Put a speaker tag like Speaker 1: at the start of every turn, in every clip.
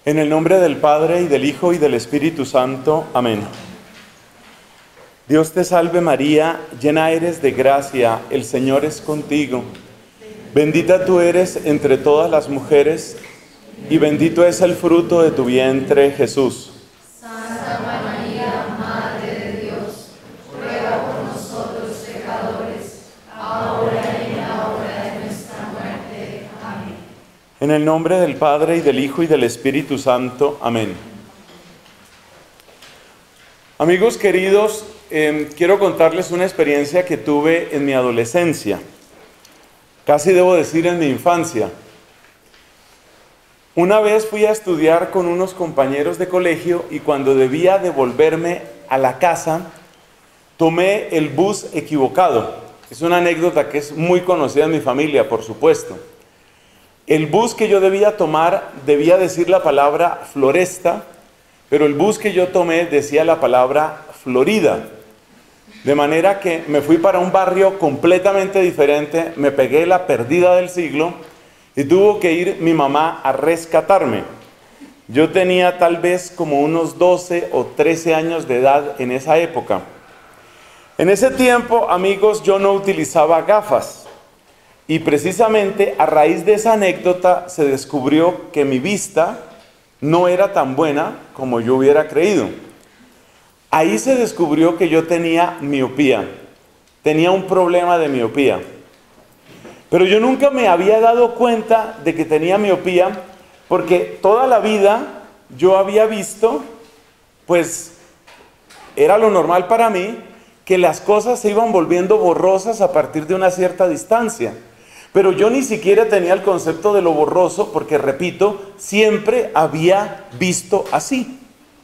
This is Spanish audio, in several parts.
Speaker 1: En el nombre del Padre, y del Hijo, y del Espíritu Santo. Amén. Dios te salve María, llena eres de gracia, el Señor es contigo. Bendita tú eres entre todas las mujeres, y bendito es el fruto de tu vientre, Jesús.
Speaker 2: Santa María, Madre de Dios, ruega por nosotros pecadores, ahora y en la hora de nuestra muerte. Amén.
Speaker 1: En el nombre del Padre, y del Hijo, y del Espíritu Santo. Amén. Amigos queridos, quiero contarles una experiencia que tuve en mi adolescencia. Casi debo decir en mi infancia. Una vez fui a estudiar con unos compañeros de colegio y cuando debía devolverme a la casa, tomé el bus equivocado. Es una anécdota que es muy conocida en mi familia, por supuesto. El bus que yo debía tomar debía decir la palabra Floresta, pero el bus que yo tomé decía la palabra Florida. De manera que me fui para un barrio completamente diferente, me pegué la perdida del siglo y tuvo que ir mi mamá a rescatarme. Yo tenía tal vez como unos 12 o 13 años de edad en esa época. En ese tiempo, amigos, yo no utilizaba gafas. Y precisamente a raíz de esa anécdota se descubrió que mi vista no era tan buena como yo hubiera creído. Ahí se descubrió que yo tenía miopía, tenía un problema de miopía. Pero yo nunca me había dado cuenta de que tenía miopía porque toda la vida yo había visto, pues era lo normal para mí, que las cosas se iban volviendo borrosas a partir de una cierta distancia. Pero yo ni siquiera tenía el concepto de lo borroso porque, repito, siempre había visto así.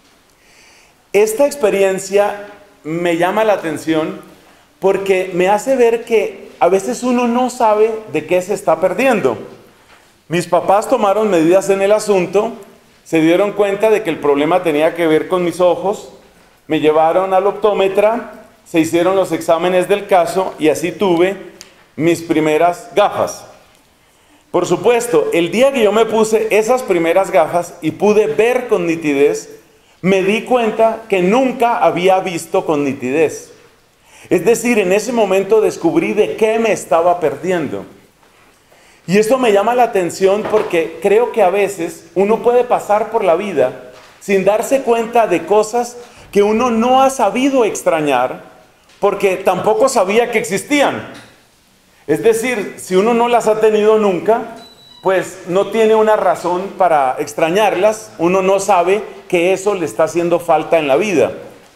Speaker 1: Esta experiencia me llama la atención porque me hace ver que a veces uno no sabe de qué se está perdiendo. Mis papás tomaron medidas en el asunto, se dieron cuenta de que el problema tenía que ver con mis ojos, me llevaron al optómetra, se hicieron los exámenes del caso y así tuve mis primeras gafas. Por supuesto, el día que yo me puse esas primeras gafas y pude ver con nitidez, me di cuenta que nunca había visto con nitidez. Es decir, en ese momento descubrí de qué me estaba perdiendo. Y esto me llama la atención porque creo que a veces uno puede pasar por la vida sin darse cuenta de cosas que uno no ha sabido extrañar porque tampoco sabía que existían. Es decir, si uno no las ha tenido nunca, pues no tiene una razón para extrañarlas, uno no sabe que eso le está haciendo falta en la vida.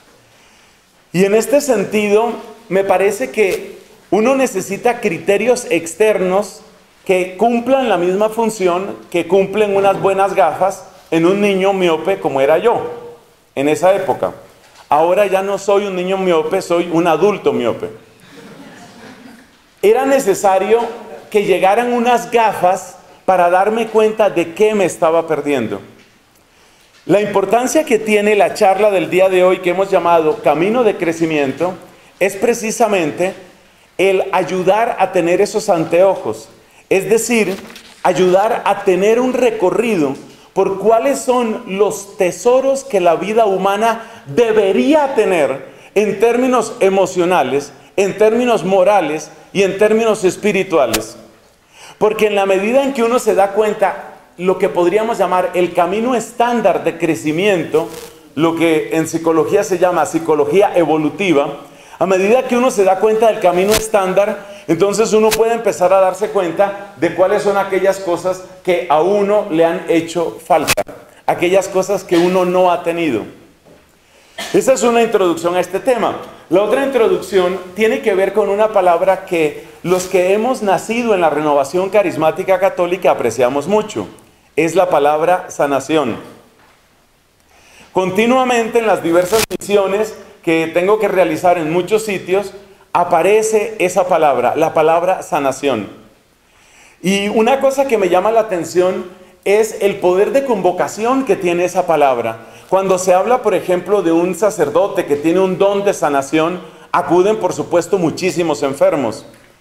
Speaker 1: Y en este sentido, me parece que uno necesita criterios externos que cumplan la misma función que cumplen unas buenas gafas en un niño miope como era yo en esa época. Ahora ya no soy un niño miope, soy un adulto miope. Era necesario que llegaran unas gafas para darme cuenta de qué me estaba perdiendo. La importancia que tiene la charla del día de hoy que hemos llamado Camino de Crecimiento es precisamente el ayudar a tener esos anteojos. Es decir, ayudar a tener un recorrido por cuáles son los tesoros que la vida humana debería tener en términos emocionales, en términos morales y en términos espirituales. Porque en la medida en que uno se da cuenta lo que podríamos llamar el camino estándar de crecimiento, lo que en psicología se llama psicología evolutiva, a medida que uno se da cuenta del camino estándar, entonces uno puede empezar a darse cuenta de cuáles son aquellas cosas que a uno le han hecho falta, aquellas cosas que uno no ha tenido. Esa es una introducción a este tema. La otra introducción tiene que ver con una palabra que los que hemos nacido en la renovación carismática católica apreciamos mucho. Es la palabra sanación. Continuamente en las diversas misiones que tengo que realizar en muchos sitios, aparece esa palabra, la palabra sanación. Y una cosa que me llama la atención es el poder de convocación que tiene esa palabra. Cuando se habla, por ejemplo, de un sacerdote que tiene un don de sanación, acuden, por supuesto, muchísimos enfermos.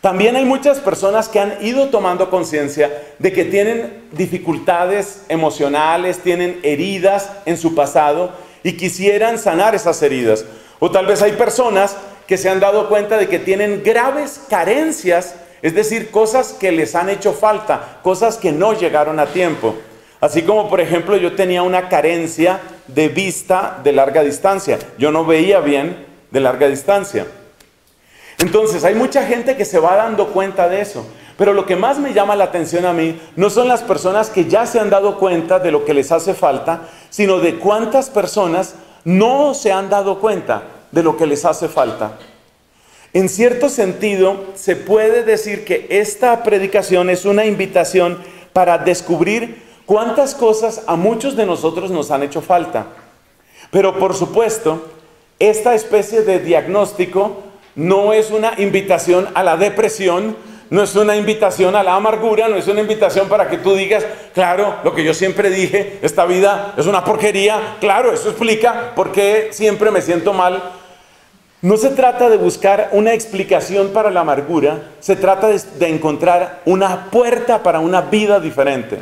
Speaker 1: También hay muchas personas que han ido tomando conciencia de que tienen dificultades emocionales, tienen heridas en su pasado y quisieran sanar esas heridas. O tal vez hay personas que se han dado cuenta de que tienen graves carencias, es decir, cosas que les han hecho falta, cosas que no llegaron a tiempo. Así como, por ejemplo, yo tenía una carencia de vista de larga distancia. Yo no veía bien de larga distancia. Entonces, hay mucha gente que se va dando cuenta de eso. Pero lo que más me llama la atención a mí no son las personas que ya se han dado cuenta de lo que les hace falta, sino de cuántas personas no se han dado cuenta de lo que les hace falta. En cierto sentido, se puede decir que esta predicación es una invitación para descubrir cuántas cosas a muchos de nosotros nos han hecho falta. Pero por supuesto, esta especie de diagnóstico no es una invitación a la depresión, no es una invitación a la amargura, no es una invitación para que tú digas, claro, lo que yo siempre dije, esta vida es una porquería, claro, eso explica por qué siempre me siento mal. No se trata de buscar una explicación para la amargura, se trata de encontrar una puerta para una vida diferente.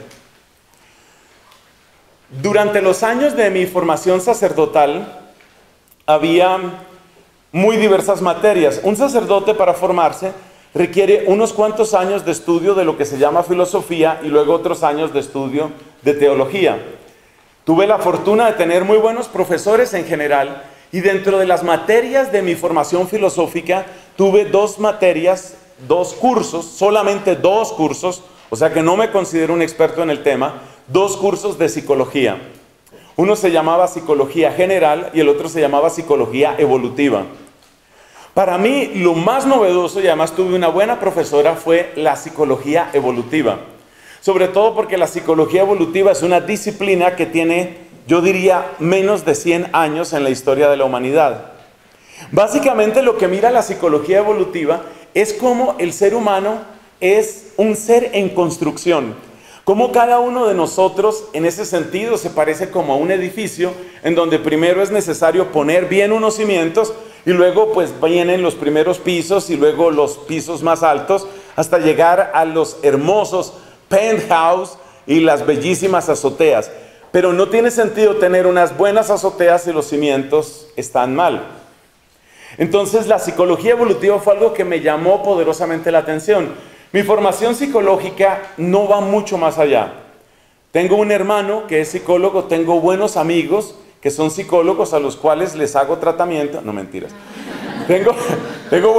Speaker 1: Durante los años de mi formación sacerdotal, había muy diversas materias. Un sacerdote para formarse requiere unos cuantos años de estudio de lo que se llama filosofía y luego otros años de estudio de teología. Tuve la fortuna de tener muy buenos profesores en general y dentro de las materias de mi formación filosófica tuve dos materias, dos cursos, solamente dos cursos, o sea que no me considero un experto en el tema, dos cursos de psicología. Uno se llamaba psicología general y el otro se llamaba psicología evolutiva. Para mí lo más novedoso, y además tuve una buena profesora, fue la psicología evolutiva. Sobre todo porque la psicología evolutiva es una disciplina que tiene, yo diría, menos de 100 años en la historia de la humanidad. Básicamente lo que mira la psicología evolutiva es cómo el ser humano es un ser en construcción. Cómo cada uno de nosotros en ese sentido se parece como a un edificio en donde primero es necesario poner bien unos cimientos y luego pues vienen los primeros pisos y luego los pisos más altos hasta llegar a los hermosos penthouse y las bellísimas azoteas. Pero no tiene sentido tener unas buenas azoteas si los cimientos están mal. Entonces la psicología evolutiva fue algo que me llamó poderosamente la atención. Mi formación psicológica no va mucho más allá. Tengo un hermano que es psicólogo, tengo buenos amigos que son psicólogos a los cuales les hago tratamiento. No, mentiras. Tengo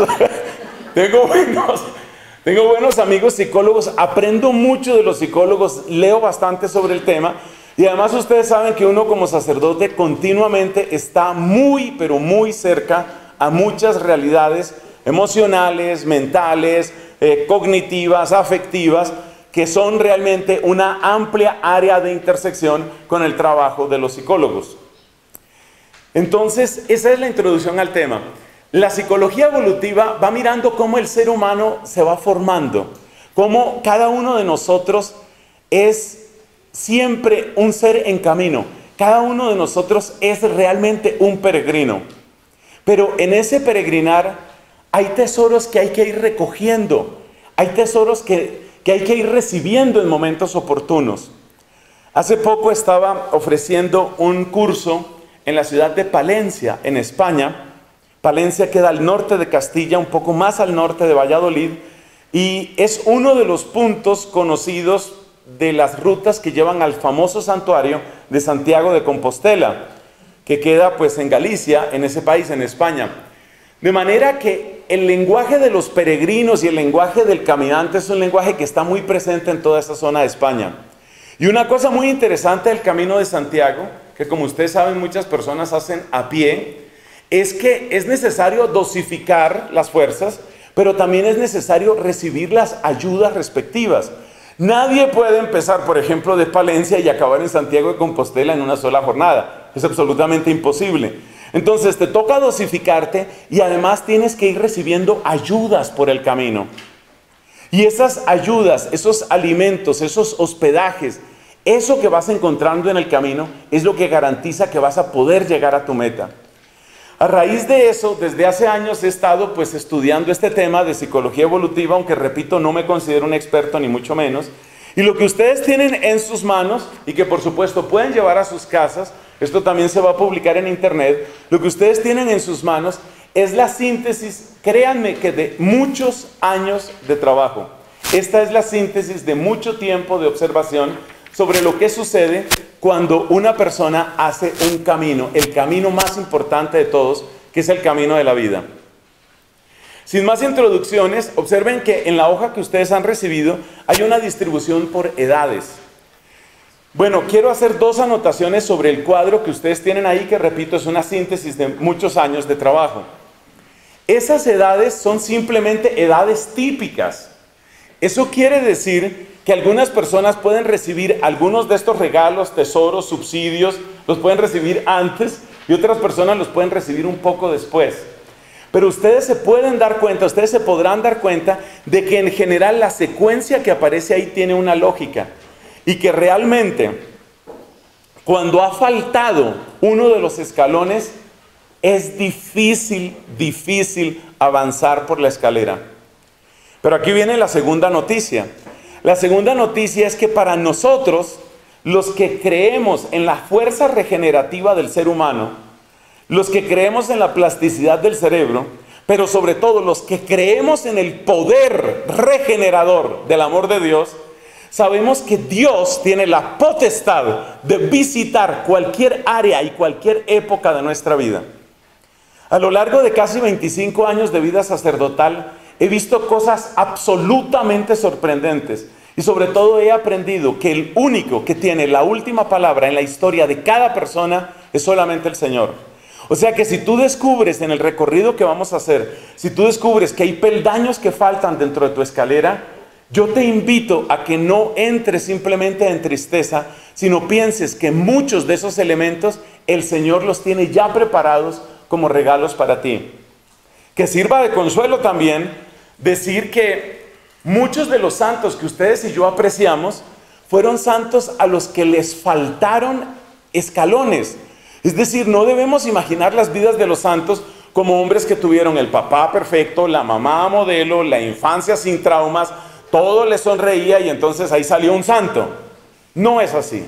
Speaker 1: buenos amigos psicólogos, aprendo mucho de los psicólogos, leo bastante sobre el tema y además ustedes saben que uno como sacerdote continuamente está muy, pero muy cerca a muchas realidades emocionales, mentales, cognitivas, afectivas, que son realmente una amplia área de intersección con el trabajo de los psicólogos. Entonces, esa es la introducción al tema. La psicología evolutiva va mirando cómo el ser humano se va formando, cómo cada uno de nosotros es siempre un ser en camino, cada uno de nosotros es realmente un peregrino. Pero en ese peregrinar hay tesoros que hay que ir recogiendo, hay tesoros que hay que ir recibiendo en momentos oportunos. Hace poco estaba ofreciendo un curso en la ciudad de Palencia, en España. Palencia queda al norte de Castilla, un poco más al norte de Valladolid, y es uno de los puntos conocidos de las rutas que llevan al famoso santuario de Santiago de Compostela, que queda pues en Galicia, en ese país, en España. De manera que el lenguaje de los peregrinos y el lenguaje del caminante es un lenguaje que está muy presente en toda esta zona de España. Y una cosa muy interesante del Camino de Santiago, que como ustedes saben muchas personas hacen a pie, es que es necesario dosificar las fuerzas, pero también es necesario recibir las ayudas respectivas. Nadie puede empezar, por ejemplo, de Palencia y acabar en Santiago de Compostela en una sola jornada. Es absolutamente imposible. Entonces te toca dosificarte y además tienes que ir recibiendo ayudas por el camino. Y esas ayudas, esos alimentos, esos hospedajes, eso que vas encontrando en el camino es lo que garantiza que vas a poder llegar a tu meta. A raíz de eso, desde hace años he estado pues estudiando este tema de psicología evolutiva, aunque repito, no me considero un experto ni mucho menos. Y lo que ustedes tienen en sus manos y que por supuesto pueden llevar a sus casas, esto también se va a publicar en internet, lo que ustedes tienen en sus manos es la síntesis, créanme que de muchos años de trabajo. Esta es la síntesis de mucho tiempo de observación sobre lo que sucede cuando una persona hace un camino, el camino más importante de todos, que es el camino de la vida. Sin más introducciones, observen que en la hoja que ustedes han recibido hay una distribución por edades. Bueno, quiero hacer dos anotaciones sobre el cuadro que ustedes tienen ahí, que repito, es una síntesis de muchos años de trabajo. Esas edades son simplemente edades típicas. Eso quiere decir que algunas personas pueden recibir algunos de estos regalos, tesoros, subsidios, los pueden recibir antes y otras personas los pueden recibir un poco después. Pero ustedes se pueden dar cuenta, ustedes se podrán dar cuenta de que en general la secuencia que aparece ahí tiene una lógica y que realmente cuando ha faltado uno de los escalones es difícil avanzar por la escalera. Pero aquí viene la segunda noticia. La segunda noticia es que para nosotros, los que creemos en la fuerza regenerativa del ser humano, los que creemos en la plasticidad del cerebro, pero sobre todo los que creemos en el poder regenerador del amor de Dios, sabemos que Dios tiene la potestad de visitar cualquier área y cualquier época de nuestra vida. A lo largo de casi 25 años de vida sacerdotal, he visto cosas absolutamente sorprendentes y sobre todo he aprendido que el único que tiene la última palabra en la historia de cada persona es solamente el Señor. O sea que si tú descubres en el recorrido que vamos a hacer, si tú descubres que hay peldaños que faltan dentro de tu escalera, yo te invito a que no entres simplemente en tristeza, sino pienses que muchos de esos elementos el Señor los tiene ya preparados como regalos para ti. Que sirva de consuelo también decir que muchos de los santos que ustedes y yo apreciamos fueron santos a los que les faltaron escalones. Es decir, no debemos imaginar las vidas de los santos como hombres que tuvieron el papá perfecto, la mamá modelo, la infancia sin traumas, todo les sonreía y entonces ahí salió un santo. No es así.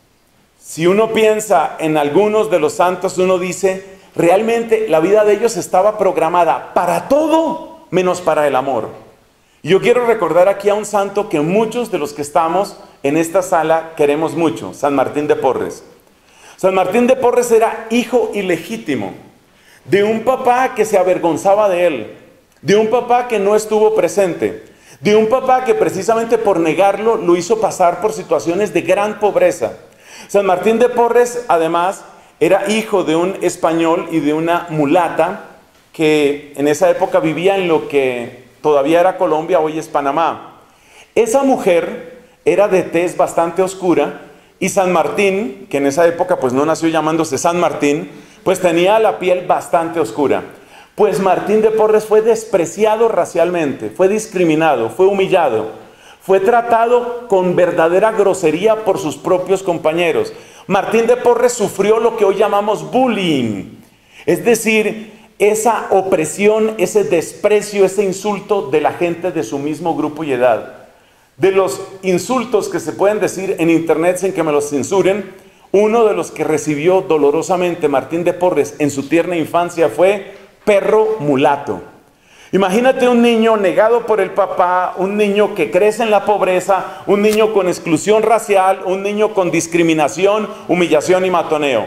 Speaker 1: Si uno piensa en algunos de los santos, uno dice, realmente la vida de ellos estaba programada para todo menos para el amor. Y yo quiero recordar aquí a un santo que muchos de los que estamos en esta sala queremos mucho, San Martín de Porres. San Martín de Porres era hijo ilegítimo de un papá que se avergonzaba de él, de un papá que no estuvo presente, de un papá que precisamente por negarlo lo hizo pasar por situaciones de gran pobreza. San Martín de Porres además era hijo de un español y de una mulata que en esa época vivía en lo que todavía era Colombia, hoy es Panamá. Esa mujer era de tez bastante oscura. Y San Martín, que en esa época pues no nació llamándose San Martín, pues tenía la piel bastante oscura. Pues Martín de Porres fue despreciado racialmente, fue discriminado, fue humillado, fue tratado con verdadera grosería por sus propios compañeros. Martín de Porres sufrió lo que hoy llamamos bullying, es decir, esa opresión, ese desprecio, ese insulto de la gente de su mismo grupo y edad. De los insultos que se pueden decir en internet sin que me los censuren, uno de los que recibió dolorosamente Martín de Porres en su tierna infancia fue perro mulato. Imagínate un niño negado por el papá, un niño que crece en la pobreza, un niño con exclusión racial, un niño con discriminación, humillación y matoneo.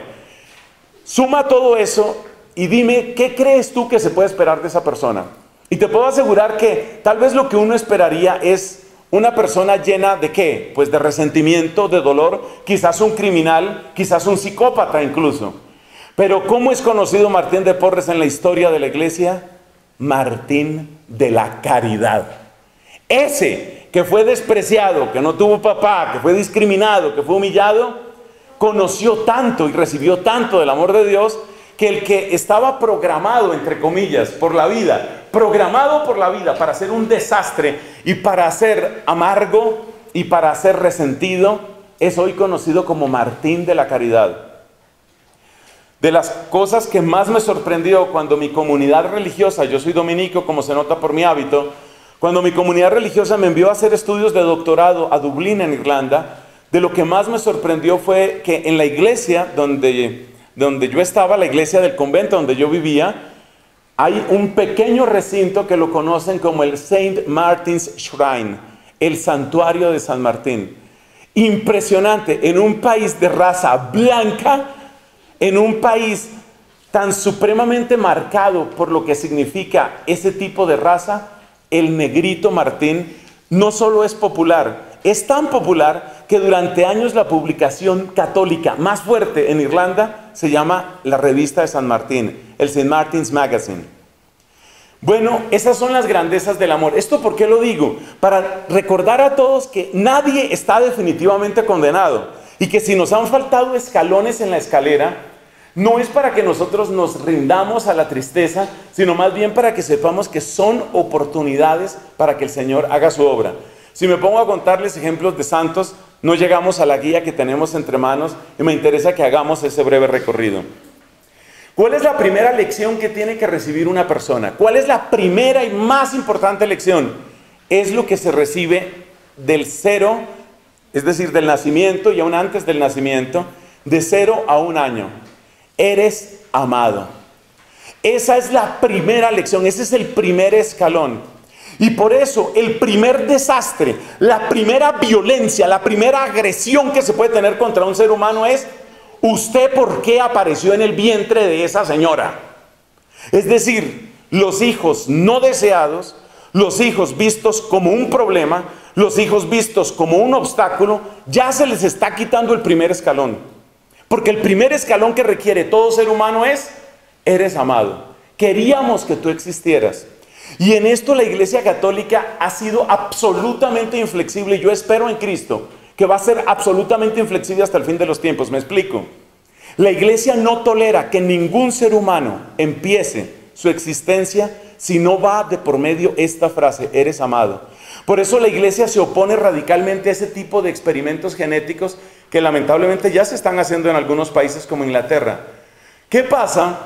Speaker 1: Suma todo eso y dime, ¿qué crees tú que se puede esperar de esa persona? Y te puedo asegurar que tal vez lo que uno esperaría es una persona llena ¿de qué? Pues de resentimiento, de dolor, quizás un criminal, quizás un psicópata incluso. Pero ¿cómo es conocido Martín de Porres en la historia de la iglesia? Martín de la Caridad. Ese que fue despreciado, que no tuvo papá, que fue discriminado, que fue humillado, conoció tanto y recibió tanto del amor de Dios, que el que estaba programado, entre comillas, por la vida, programado por la vida para ser un desastre y para ser amargo y para ser resentido, es hoy conocido como Martín de la Caridad. de las cosas que más me sorprendió cuando mi comunidad religiosa, yo soy dominico como se nota por mi hábito, cuando mi comunidad religiosa me envió a hacer estudios de doctorado a Dublín, en Irlanda, de lo que más me sorprendió fue que en la iglesia donde yo estaba, la iglesia del convento donde yo vivía, hay un pequeño recinto que lo conocen como el St. Martin's Shrine, el santuario de San Martín. Impresionante, en un país de raza blanca, en un país tan supremamente marcado por lo que significa ese tipo de raza, el negrito Martín no solo es popular, es tan popular que durante años la publicación católica más fuerte en Irlanda se llama la revista de San Martín, el St. Martin's Magazine. Bueno, esas son las grandezas del amor. ¿Esto por qué lo digo? Para recordar a todos que nadie está definitivamente condenado y que si nos han faltado escalones en la escalera, no es para que nosotros nos rindamos a la tristeza, sino más bien para que sepamos que son oportunidades para que el Señor haga su obra. Si me pongo a contarles ejemplos de santos, no llegamos a la guía que tenemos entre manos y me interesa que hagamos ese breve recorrido. ¿Cuál es la primera lección que tiene que recibir una persona? ¿Cuál es la primera y más importante lección? Es lo que se recibe del cero, es decir, del nacimiento y aún antes del nacimiento, de 0 a 1 año. Eres amado. Esa es la primera lección, ese es el primer escalón. Y por eso el primer desastre, la primera violencia, la primera agresión que se puede tener contra un ser humano es: ¿usted por qué apareció en el vientre de esa señora? Es decir, los hijos no deseados, los hijos vistos como un problema, los hijos vistos como un obstáculo, ya se les está quitando el primer escalón. Porque el primer escalón que requiere todo ser humano es: eres amado. Queríamos que tú existieras. Y en esto la Iglesia Católica ha sido absolutamente inflexible. Y yo espero en Cristo que va a ser absolutamente inflexible hasta el fin de los tiempos. Me explico. La Iglesia no tolera que ningún ser humano empiece su existencia si no va de por medio esta frase: eres amado. Por eso la Iglesia se opone radicalmente a ese tipo de experimentos genéticos que lamentablemente ya se están haciendo en algunos países como Inglaterra. ¿Qué pasa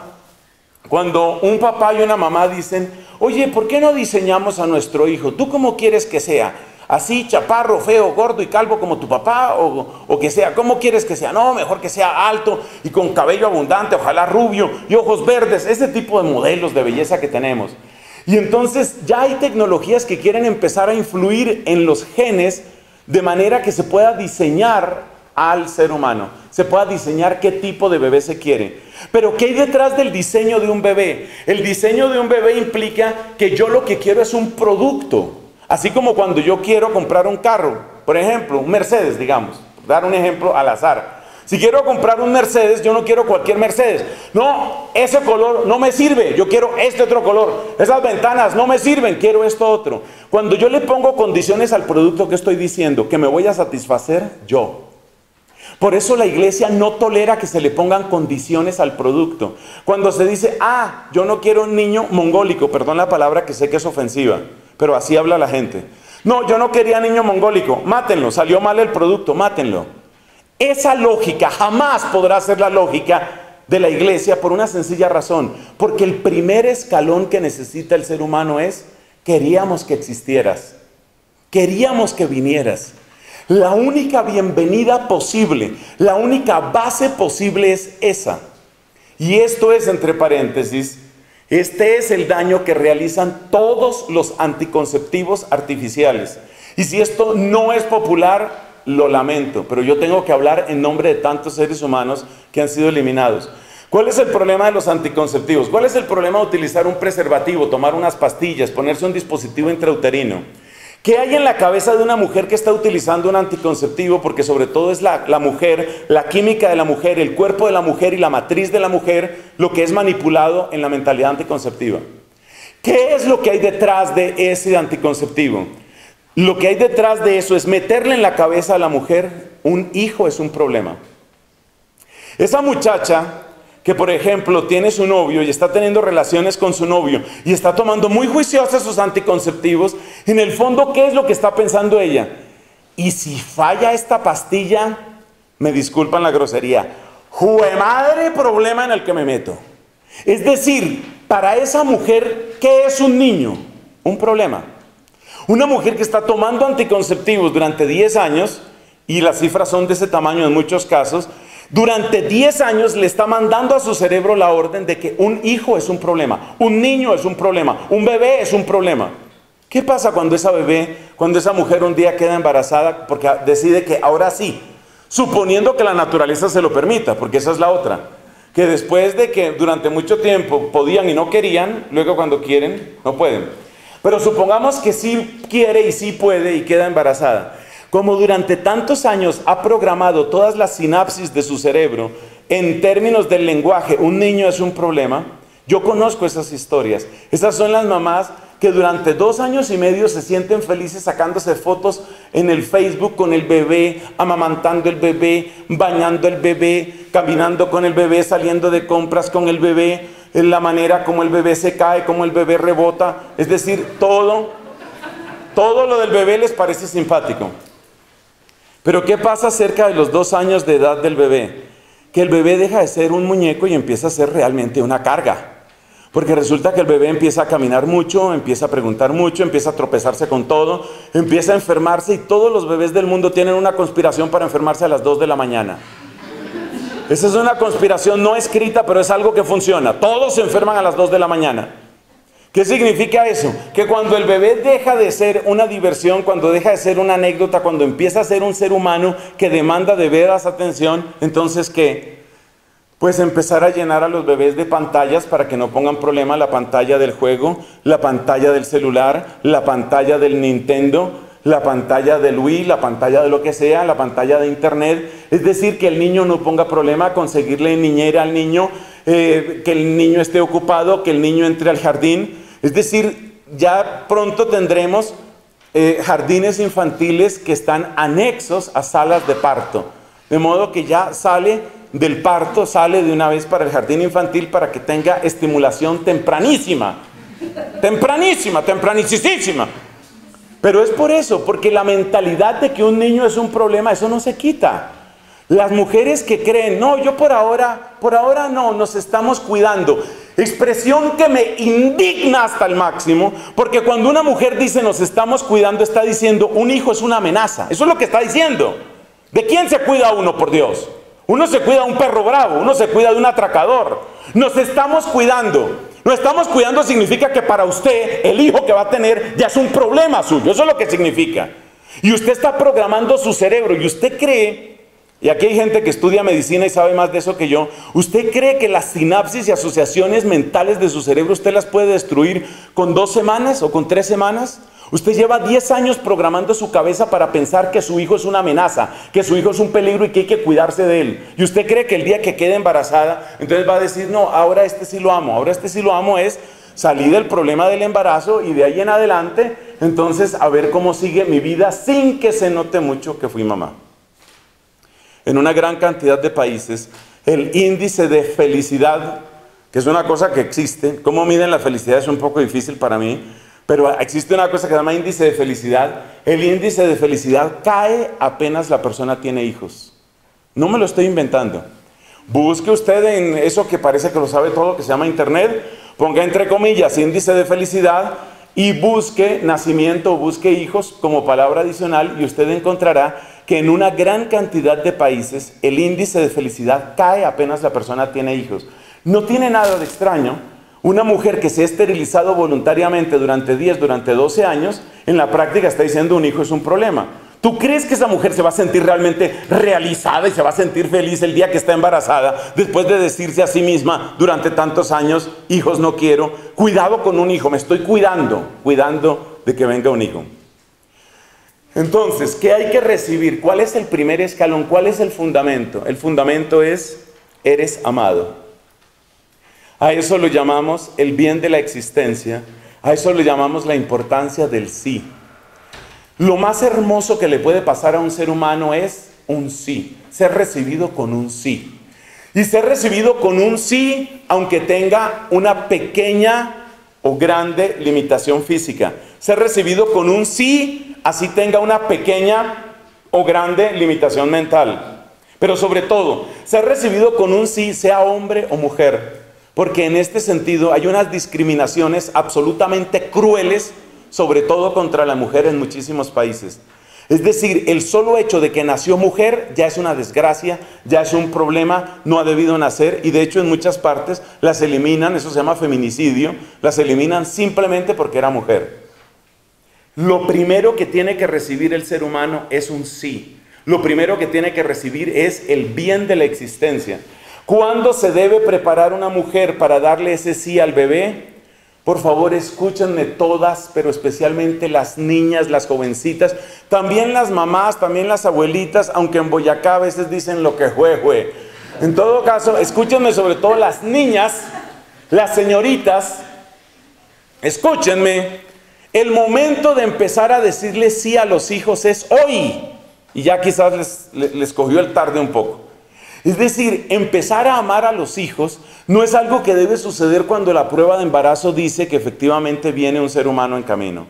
Speaker 1: cuando un papá y una mamá dicen: oye, ¿por qué no diseñamos a nuestro hijo? ¿Tú cómo quieres que sea? ¿Así, chaparro, feo, gordo y calvo como tu papá? ¿O que sea? ¿Cómo quieres que sea? No, mejor que sea alto y con cabello abundante, ojalá rubio y ojos verdes. Ese tipo de modelos de belleza que tenemos. Y entonces ya hay tecnologías que quieren empezar a influir en los genes de manera que se pueda diseñar al ser humano, se pueda diseñar qué tipo de bebé se quiere. Pero ¿qué hay detrás del diseño de un bebé? El diseño de un bebé implica que yo lo que quiero es un producto. Así como cuando yo quiero comprar un carro, por ejemplo, un Mercedes, digamos, por dar un ejemplo al azar. Si quiero comprar un Mercedes, yo no quiero cualquier Mercedes. No, ese color no me sirve, yo quiero este otro color. Esas ventanas no me sirven, quiero esto otro. Cuando yo le pongo condiciones al producto, que estoy diciendo? Que me voy a satisfacer yo. Por eso la Iglesia no tolera que se le pongan condiciones al producto. Cuando se dice: yo no quiero un niño mongólico, perdón la palabra que sé que es ofensiva, pero así habla la gente. No, yo no quería niño mongólico, mátenlo, salió mal el producto, mátenlo. Esa lógica jamás podrá ser la lógica de la Iglesia por una sencilla razón. Porque el primer escalón que necesita el ser humano es: queríamos que existieras, queríamos que vinieras. La única bienvenida posible, la única base posible es esa. Y esto es, entre paréntesis, este es el daño que realizan todos los anticonceptivos artificiales. Y si esto no es popular, lo lamento, pero yo tengo que hablar en nombre de tantos seres humanos que han sido eliminados. ¿Cuál es el problema de los anticonceptivos? ¿Cuál es el problema de utilizar un preservativo, tomar unas pastillas, ponerse un dispositivo intrauterino? ¿Qué hay en la cabeza de una mujer que está utilizando un anticonceptivo? Porque sobre todo es la mujer, la química de la mujer, el cuerpo de la mujer y la matriz de la mujer lo que es manipulado en la mentalidad anticonceptiva. ¿Qué es lo que hay detrás de ese anticonceptivo? Lo que hay detrás de eso es meterle en la cabeza a la mujer: un hijo es un problema. Esa muchacha que, por ejemplo, tiene su novio y está teniendo relaciones con su novio y está tomando muy juiciosa sus anticonceptivos, en el fondo, ¿qué es lo que está pensando ella? Y si falla esta pastilla, me disculpan la grosería, ¡jue madre problema en el que me meto! Es decir, para esa mujer, ¿qué es un niño? Un problema. Una mujer que está tomando anticonceptivos durante 10 años, y las cifras son de ese tamaño en muchos casos, durante 10 años le está mandando a su cerebro la orden de que un hijo es un problema, un niño es un problema, un bebé es un problema. ¿Qué pasa cuando esa bebé, cuando esa mujer un día queda embarazada porque decide que ahora sí, suponiendo que la naturaleza se lo permita, porque esa es la otra, que después de que durante mucho tiempo podían y no querían, luego cuando quieren, no pueden. Pero supongamos que sí quiere y sí puede y queda embarazada. Como durante tantos años ha programado todas las sinapsis de su cerebro en términos del lenguaje, un niño es un problema. Yo conozco esas historias. Esas son las mamás que durante 2 años y medio se sienten felices sacándose fotos en el Facebook con el bebé, amamantando el bebé, bañando el bebé, caminando con el bebé, saliendo de compras con el bebé, en la manera como el bebé se cae, como el bebé rebota. Es decir, todo lo del bebé les parece simpático. Pero ¿qué pasa cerca de los 2 años de edad del bebé? Que el bebé deja de ser un muñeco y empieza a ser realmente una carga. Porque resulta que el bebé empieza a caminar mucho, empieza a preguntar mucho, empieza a tropezarse con todo, empieza a enfermarse, y todos los bebés del mundo tienen una conspiración para enfermarse a las 2 de la mañana. Esa es una conspiración no escrita, pero es algo que funciona. Todos se enferman a las 2 de la mañana. ¿Qué significa eso? Que cuando el bebé deja de ser una diversión, cuando deja de ser una anécdota, cuando empieza a ser un ser humano que demanda de veras atención, entonces ¿qué? Pues empezar a llenar a los bebés de pantallas para que no pongan problema: la pantalla del juego, la pantalla del celular, la pantalla del Nintendo, la pantalla del Wii, la pantalla de lo que sea, la pantalla de internet. Es decir, que el niño no ponga problema, conseguirle niñera al niño, que el niño esté ocupado, que el niño entre al jardín. Es decir, ya pronto tendremos jardines infantiles que están anexos a salas de parto. De modo que ya sale del parto, sale de una vez para el jardín infantil para que tenga estimulación tempranísima. Tempranísima, tempranicísima. Pero es por eso, porque la mentalidad de que un niño es un problema, eso no se quita. Las mujeres que creen, no, yo por ahora no, nos estamos cuidando. Expresión que me indigna hasta el máximo, porque cuando una mujer dice nos estamos cuidando, está diciendo un hijo es una amenaza. Eso es lo que está diciendo. ¿De quién se cuida uno, por Dios? Uno se cuida de un perro bravo, uno se cuida de un atracador. Nos estamos cuidando. Nos estamos cuidando significa que para usted, el hijo que va a tener, ya es un problema suyo. Eso es lo que significa. Y usted está programando su cerebro y usted cree, y aquí hay gente que estudia medicina y sabe más de eso que yo, usted cree que las sinapsis y asociaciones mentales de su cerebro usted las puede destruir con 2 semanas o con 3 semanas. Usted lleva 10 años programando su cabeza para pensar que su hijo es una amenaza, que su hijo es un peligro y que hay que cuidarse de él. Y usted cree que el día que quede embarazada, entonces va a decir, no, ahora este sí lo amo. Ahora este sí lo amo es salir del problema del embarazo y de ahí en adelante, entonces a ver cómo sigue mi vida sin que se note mucho que fui mamá. En una gran cantidad de países, el índice de felicidad, que es una cosa que existe, cómo miden la felicidad es un poco difícil para mí, pero existe una cosa que se llama índice de felicidad. El índice de felicidad cae apenas la persona tiene hijos. No me lo estoy inventando. Busque usted en eso que parece que lo sabe todo, que se llama internet, ponga entre comillas índice de felicidad y busque nacimiento o busque hijos como palabra adicional y usted encontrará que en una gran cantidad de países el índice de felicidad cae apenas la persona tiene hijos. No tiene nada de extraño. Una mujer que se ha esterilizado voluntariamente durante 10, durante 12 años, en la práctica está diciendo un hijo es un problema. ¿Tú crees que esa mujer se va a sentir realmente realizada y se va a sentir feliz el día que está embarazada después de decirse a sí misma durante tantos años, hijos no quiero, cuidado con un hijo, me estoy cuidando de que venga un hijo? Entonces, ¿qué hay que recibir? ¿Cuál es el primer escalón? ¿Cuál es el fundamento? El fundamento es, eres amado. A eso lo llamamos el bien de la existencia, a eso le llamamos la importancia del sí. Lo más hermoso que le puede pasar a un ser humano es un sí, ser recibido con un sí. Y ser recibido con un sí, aunque tenga una pequeña o grande limitación física. Ser recibido con un sí, así tenga una pequeña o grande limitación mental. Pero sobre todo, ser recibido con un sí, sea hombre o mujer. Porque en este sentido hay unas discriminaciones absolutamente crueles, sobre todo contra la mujer en muchísimos países. Es decir, el solo hecho de que nació mujer ya es una desgracia, ya es un problema, no ha debido nacer, y de hecho en muchas partes las eliminan, eso se llama feminicidio, las eliminan simplemente porque era mujer. Lo primero que tiene que recibir el ser humano es un sí. Lo primero que tiene que recibir es el bien de la existencia. ¿Cuándo se debe preparar una mujer para darle ese sí al bebé? Por favor, escúchenme todas, pero especialmente las niñas, las jovencitas, también las mamás, también las abuelitas, aunque en Boyacá a veces dicen lo que jue. En todo caso, escúchenme sobre todo las niñas, las señoritas, escúchenme. El momento de empezar a decirle sí a los hijos es hoy. Y ya quizás les cogió el tarde un poco. Es decir, empezar a amar a los hijos no es algo que debe suceder cuando la prueba de embarazo dice que efectivamente viene un ser humano en camino.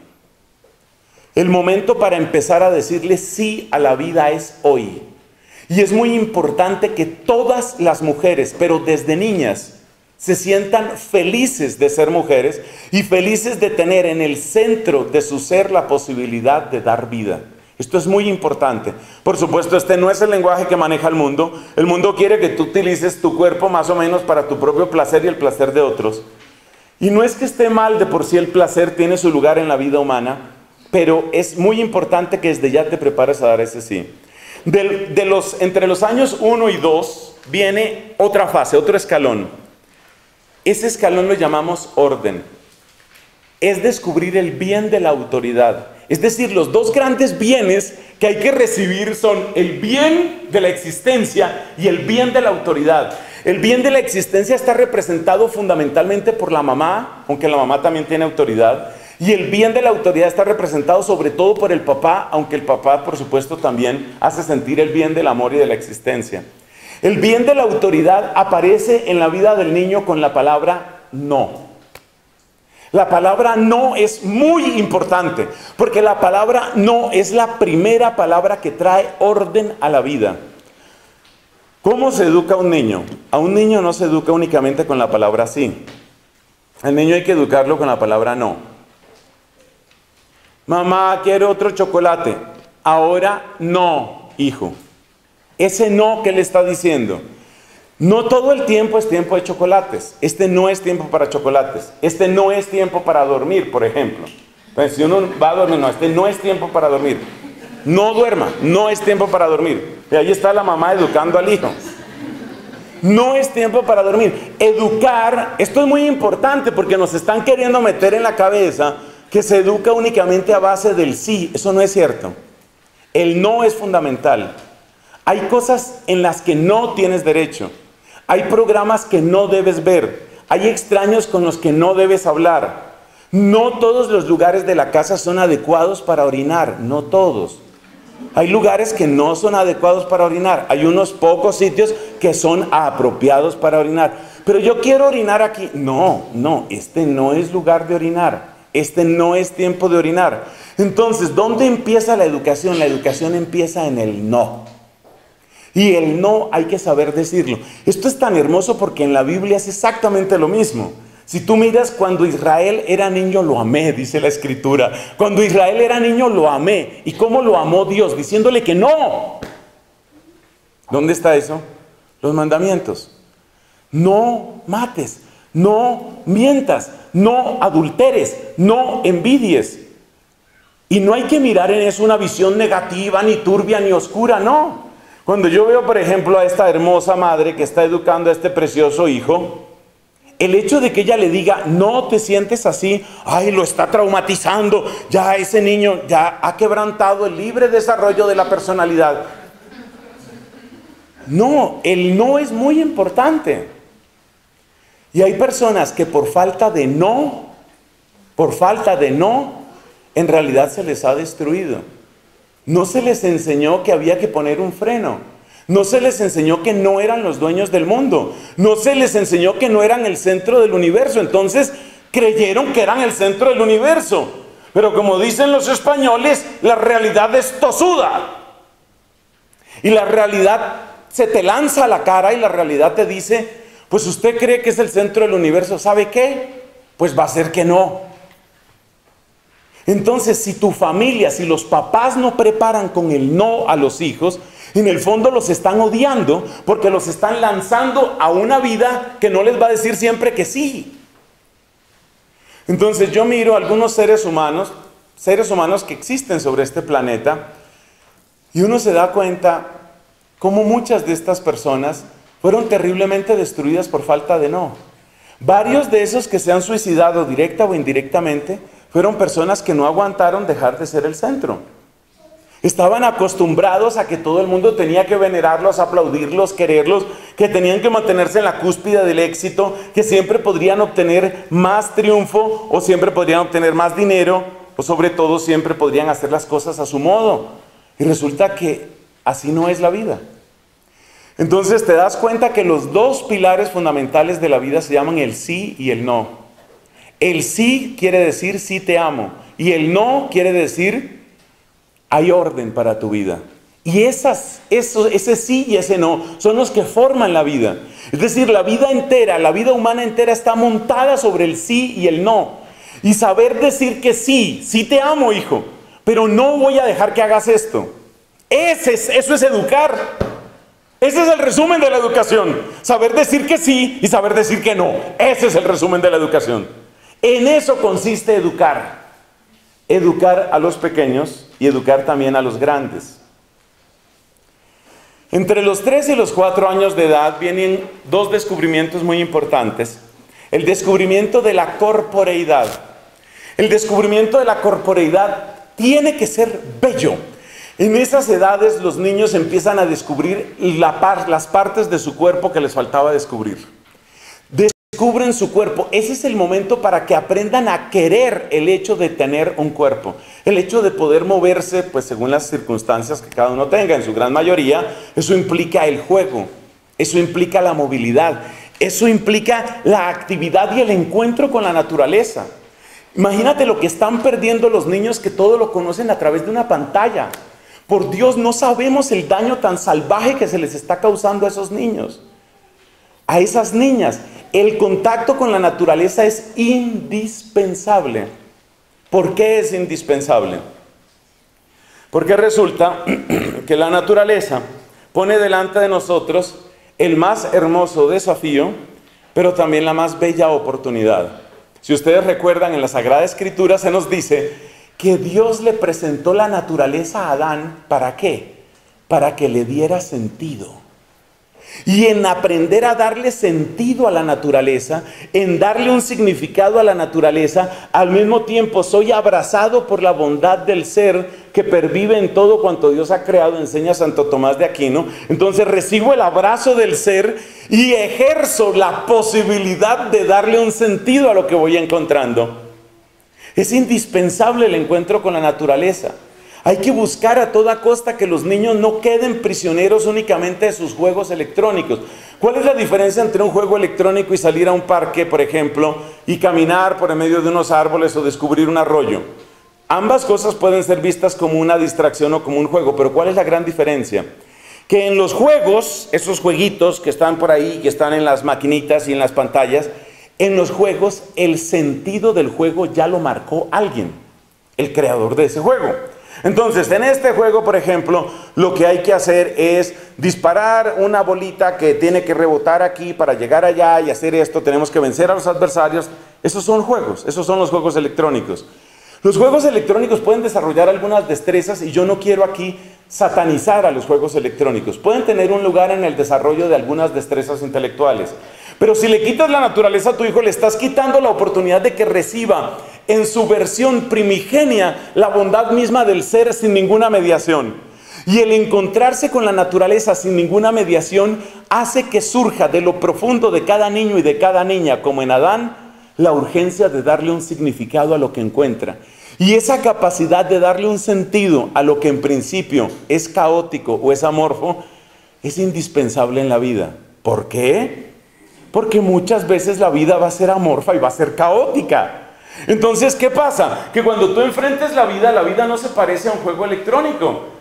Speaker 1: El momento para empezar a decirle sí a la vida es hoy. Y es muy importante que todas las mujeres, pero desde niñas, se sientan felices de ser mujeres y felices de tener en el centro de su ser la posibilidad de dar vida. Esto es muy importante. Por supuesto, este no es el lenguaje que maneja el mundo. El mundo quiere que tú utilices tu cuerpo más o menos para tu propio placer y el placer de otros. Y no es que esté mal, de por sí el placer tiene su lugar en la vida humana, pero es muy importante que desde ya te prepares a dar ese sí. Entre los años 1 y 2 viene otra fase, otro escalón. Ese escalón lo llamamos orden. Es descubrir el bien de la autoridad. Es decir, los dos grandes bienes que hay que recibir son el bien de la existencia y el bien de la autoridad. El bien de la existencia está representado fundamentalmente por la mamá, aunque la mamá también tiene autoridad. Y el bien de la autoridad está representado sobre todo por el papá, aunque el papá, por supuesto, también hace sentir el bien del amor y de la existencia. El bien de la autoridad aparece en la vida del niño con la palabra no. La palabra no es muy importante, porque la palabra no es la primera palabra que trae orden a la vida. ¿Cómo se educa a un niño? A un niño no se educa únicamente con la palabra sí. Al niño hay que educarlo con la palabra no. Mamá, quiero otro chocolate. Ahora no, hijo. Ese no que le está diciendo. No todo el tiempo es tiempo de chocolates. Este no es tiempo para chocolates. Este no es tiempo para dormir, por ejemplo. Entonces, si uno va a dormir, no, este no es tiempo para dormir. No duerma, no es tiempo para dormir. Y ahí está la mamá educando al hijo. No es tiempo para dormir. Educar, esto es muy importante porque nos están queriendo meter en la cabeza que se educa únicamente a base del sí. Eso no es cierto. El no es fundamental. Hay cosas en las que no tienes derecho. Hay programas que no debes ver. Hay extraños con los que no debes hablar. No todos los lugares de la casa son adecuados para orinar. No todos. Hay lugares que no son adecuados para orinar. Hay unos pocos sitios que son apropiados para orinar. Pero yo quiero orinar aquí. No, este no es lugar de orinar. Este no es tiempo de orinar. Entonces, ¿dónde empieza la educación? La educación empieza en el no. Y el no hay que saber decirlo. Esto es tan hermoso porque en la Biblia es exactamente lo mismo. Si tú miras, cuando Israel era niño lo amé, dice la Escritura. Cuando Israel era niño lo amé. ¿Y cómo lo amó Dios? Diciéndole que no. ¿Dónde está eso? Los mandamientos. No mates, no mientas, no adulteres, no envidies. Y no hay que mirar en eso una visión negativa, ni turbia, ni oscura, no. Cuando yo veo, por ejemplo, a esta hermosa madre que está educando a este precioso hijo, el hecho de que ella le diga, no te sientes así, ay, lo está traumatizando, ya ese niño ya ha quebrantado el libre desarrollo de la personalidad. No, el no es muy importante. Y hay personas que por falta de no, en realidad se les ha destruido. No se les enseñó que había que poner un freno. No se les enseñó que no eran los dueños del mundo. No se les enseñó que no eran el centro del universo. Entonces creyeron que eran el centro del universo. Pero como dicen los españoles, la realidad es tosuda. Y la realidad se te lanza a la cara y la realidad te dice, pues usted cree que es el centro del universo, ¿sabe qué? Pues va a ser que no. Entonces, si tu familia, si los papás no preparan con el no a los hijos, en el fondo los están odiando porque los están lanzando a una vida que no les va a decir siempre que sí. Entonces yo miro a algunos seres humanos que existen sobre este planeta, y uno se da cuenta cómo muchas de estas personas fueron terriblemente destruidas por falta de no. Varios de esos que se han suicidado directa o indirectamente fueron personas que no aguantaron dejar de ser el centro. Estaban acostumbrados a que todo el mundo tenía que venerarlos, aplaudirlos, quererlos, que tenían que mantenerse en la cúspide del éxito, que siempre podrían obtener más triunfo o siempre podrían obtener más dinero, o sobre todo siempre podrían hacer las cosas a su modo. Y resulta que así no es la vida. Entonces te das cuenta que los dos pilares fundamentales de la vida se llaman el sí y el no. El sí quiere decir sí te amo, y el no quiere decir hay orden para tu vida. Y ese sí y ese no son los que forman la vida. Es decir, la vida entera, la vida humana entera está montada sobre el sí y el no. Y saber decir que sí, sí te amo, hijo, pero no voy a dejar que hagas esto. Eso es educar. Ese es el resumen de la educación. Saber decir que sí y saber decir que no. Ese es el resumen de la educación. En eso consiste educar. Educar a los pequeños y educar también a los grandes. Entre los 3 y los 4 años de edad vienen dos descubrimientos muy importantes. El descubrimiento de la corporeidad. El descubrimiento de la corporeidad tiene que ser bello. En esas edades los niños empiezan a descubrir las partes de su cuerpo que les faltaba descubrir. Descubren su cuerpo. Ese es el momento para que aprendan a querer el hecho de tener un cuerpo. El hecho de poder moverse, pues según las circunstancias que cada uno tenga. En su gran mayoría, eso implica el juego. Eso implica la movilidad. Eso implica la actividad y el encuentro con la naturaleza. Imagínate lo que están perdiendo los niños que todo lo conocen a través de una pantalla. Por Dios, no sabemos el daño tan salvaje que se les está causando a esos niños. A esas niñas. El contacto con la naturaleza es indispensable. ¿Por qué es indispensable? Porque resulta que la naturaleza pone delante de nosotros el más hermoso desafío, pero también la más bella oportunidad. Si ustedes recuerdan, en la Sagrada Escritura se nos dice que Dios le presentó la naturaleza a Adán, ¿para qué? Para que le diera sentido. Y en aprender a darle sentido a la naturaleza, en darle un significado a la naturaleza, al mismo tiempo soy abrazado por la bondad del ser que pervive en todo cuanto Dios ha creado, enseña Santo Tomás de Aquino. Entonces recibo el abrazo del ser y ejerzo la posibilidad de darle un sentido a lo que voy encontrando. Es indispensable el encuentro con la naturaleza. Hay que buscar a toda costa que los niños no queden prisioneros únicamente de sus juegos electrónicos. ¿Cuál es la diferencia entre un juego electrónico y salir a un parque, por ejemplo, y caminar por en medio de unos árboles o descubrir un arroyo? Ambas cosas pueden ser vistas como una distracción o como un juego, pero ¿cuál es la gran diferencia? Que en los juegos, esos jueguitos que están por ahí, que están en las maquinitas y en las pantallas, en los juegos el sentido del juego ya lo marcó alguien, el creador de ese juego. Entonces, en este juego, por ejemplo, lo que hay que hacer es disparar una bolita que tiene que rebotar aquí para llegar allá y hacer esto. Tenemos que vencer a los adversarios. Esos son juegos, esos son los juegos electrónicos. Los juegos electrónicos pueden desarrollar algunas destrezas y yo no quiero aquí satanizar a los juegos electrónicos. Pueden tener un lugar en el desarrollo de algunas destrezas intelectuales. Pero si le quitas la naturaleza a tu hijo, le estás quitando la oportunidad de que reciba en su versión primigenia la bondad misma del ser sin ninguna mediación. Y el encontrarse con la naturaleza sin ninguna mediación hace que surja de lo profundo de cada niño y de cada niña, como en Adán, la urgencia de darle un significado a lo que encuentra. Y esa capacidad de darle un sentido a lo que en principio es caótico o es amorfo, es indispensable en la vida. ¿Por qué? Porque muchas veces la vida va a ser amorfa y va a ser caótica. Entonces, ¿qué pasa? Que cuando tú enfrentes la vida no se parece a un juego electrónico.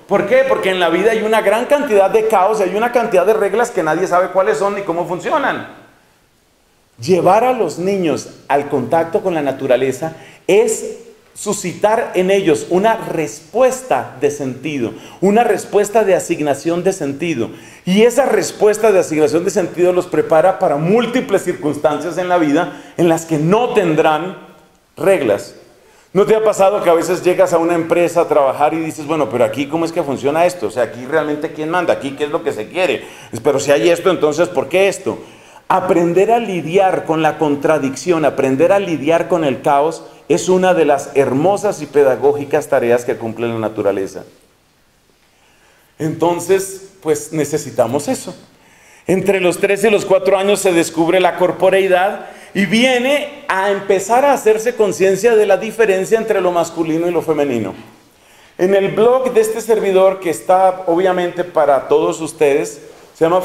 Speaker 1: ¿Por qué? Porque en la vida hay una gran cantidad de caos, hay una cantidad de reglas que nadie sabe cuáles son ni cómo funcionan. Llevar a los niños al contacto con la naturaleza es suscitar en ellos una respuesta de sentido, una respuesta de asignación de sentido. Y esa respuesta de asignación de sentido los prepara para múltiples circunstancias en la vida en las que no tendrán reglas. ¿No te ha pasado que a veces llegas a una empresa a trabajar y dices, bueno, pero aquí ¿cómo es que funciona esto? O sea, aquí realmente ¿quién manda? ¿Aquí qué es lo que se quiere? Pero si hay esto, entonces ¿por qué esto? Aprender a lidiar con la contradicción, aprender a lidiar con el caos es una de las hermosas y pedagógicas tareas que cumple la naturaleza. Entonces, pues necesitamos eso. Entre los 3 y los 4 años se descubre la corporeidad y viene a empezar a hacerse conciencia de la diferencia entre lo masculino y lo femenino. En el blog de este servidor, que está obviamente para todos ustedes, se llama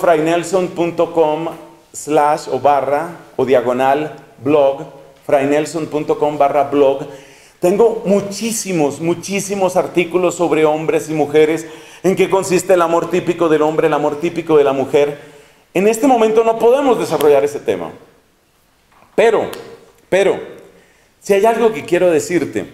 Speaker 1: fraynelson.com/blog, fraynelson.com/blog. Tengo muchísimos artículos sobre hombres y mujeres, en qué consiste el amor típico del hombre, el amor típico de la mujer. En este momento no podemos desarrollar ese tema. Pero, si hay algo que quiero decirte,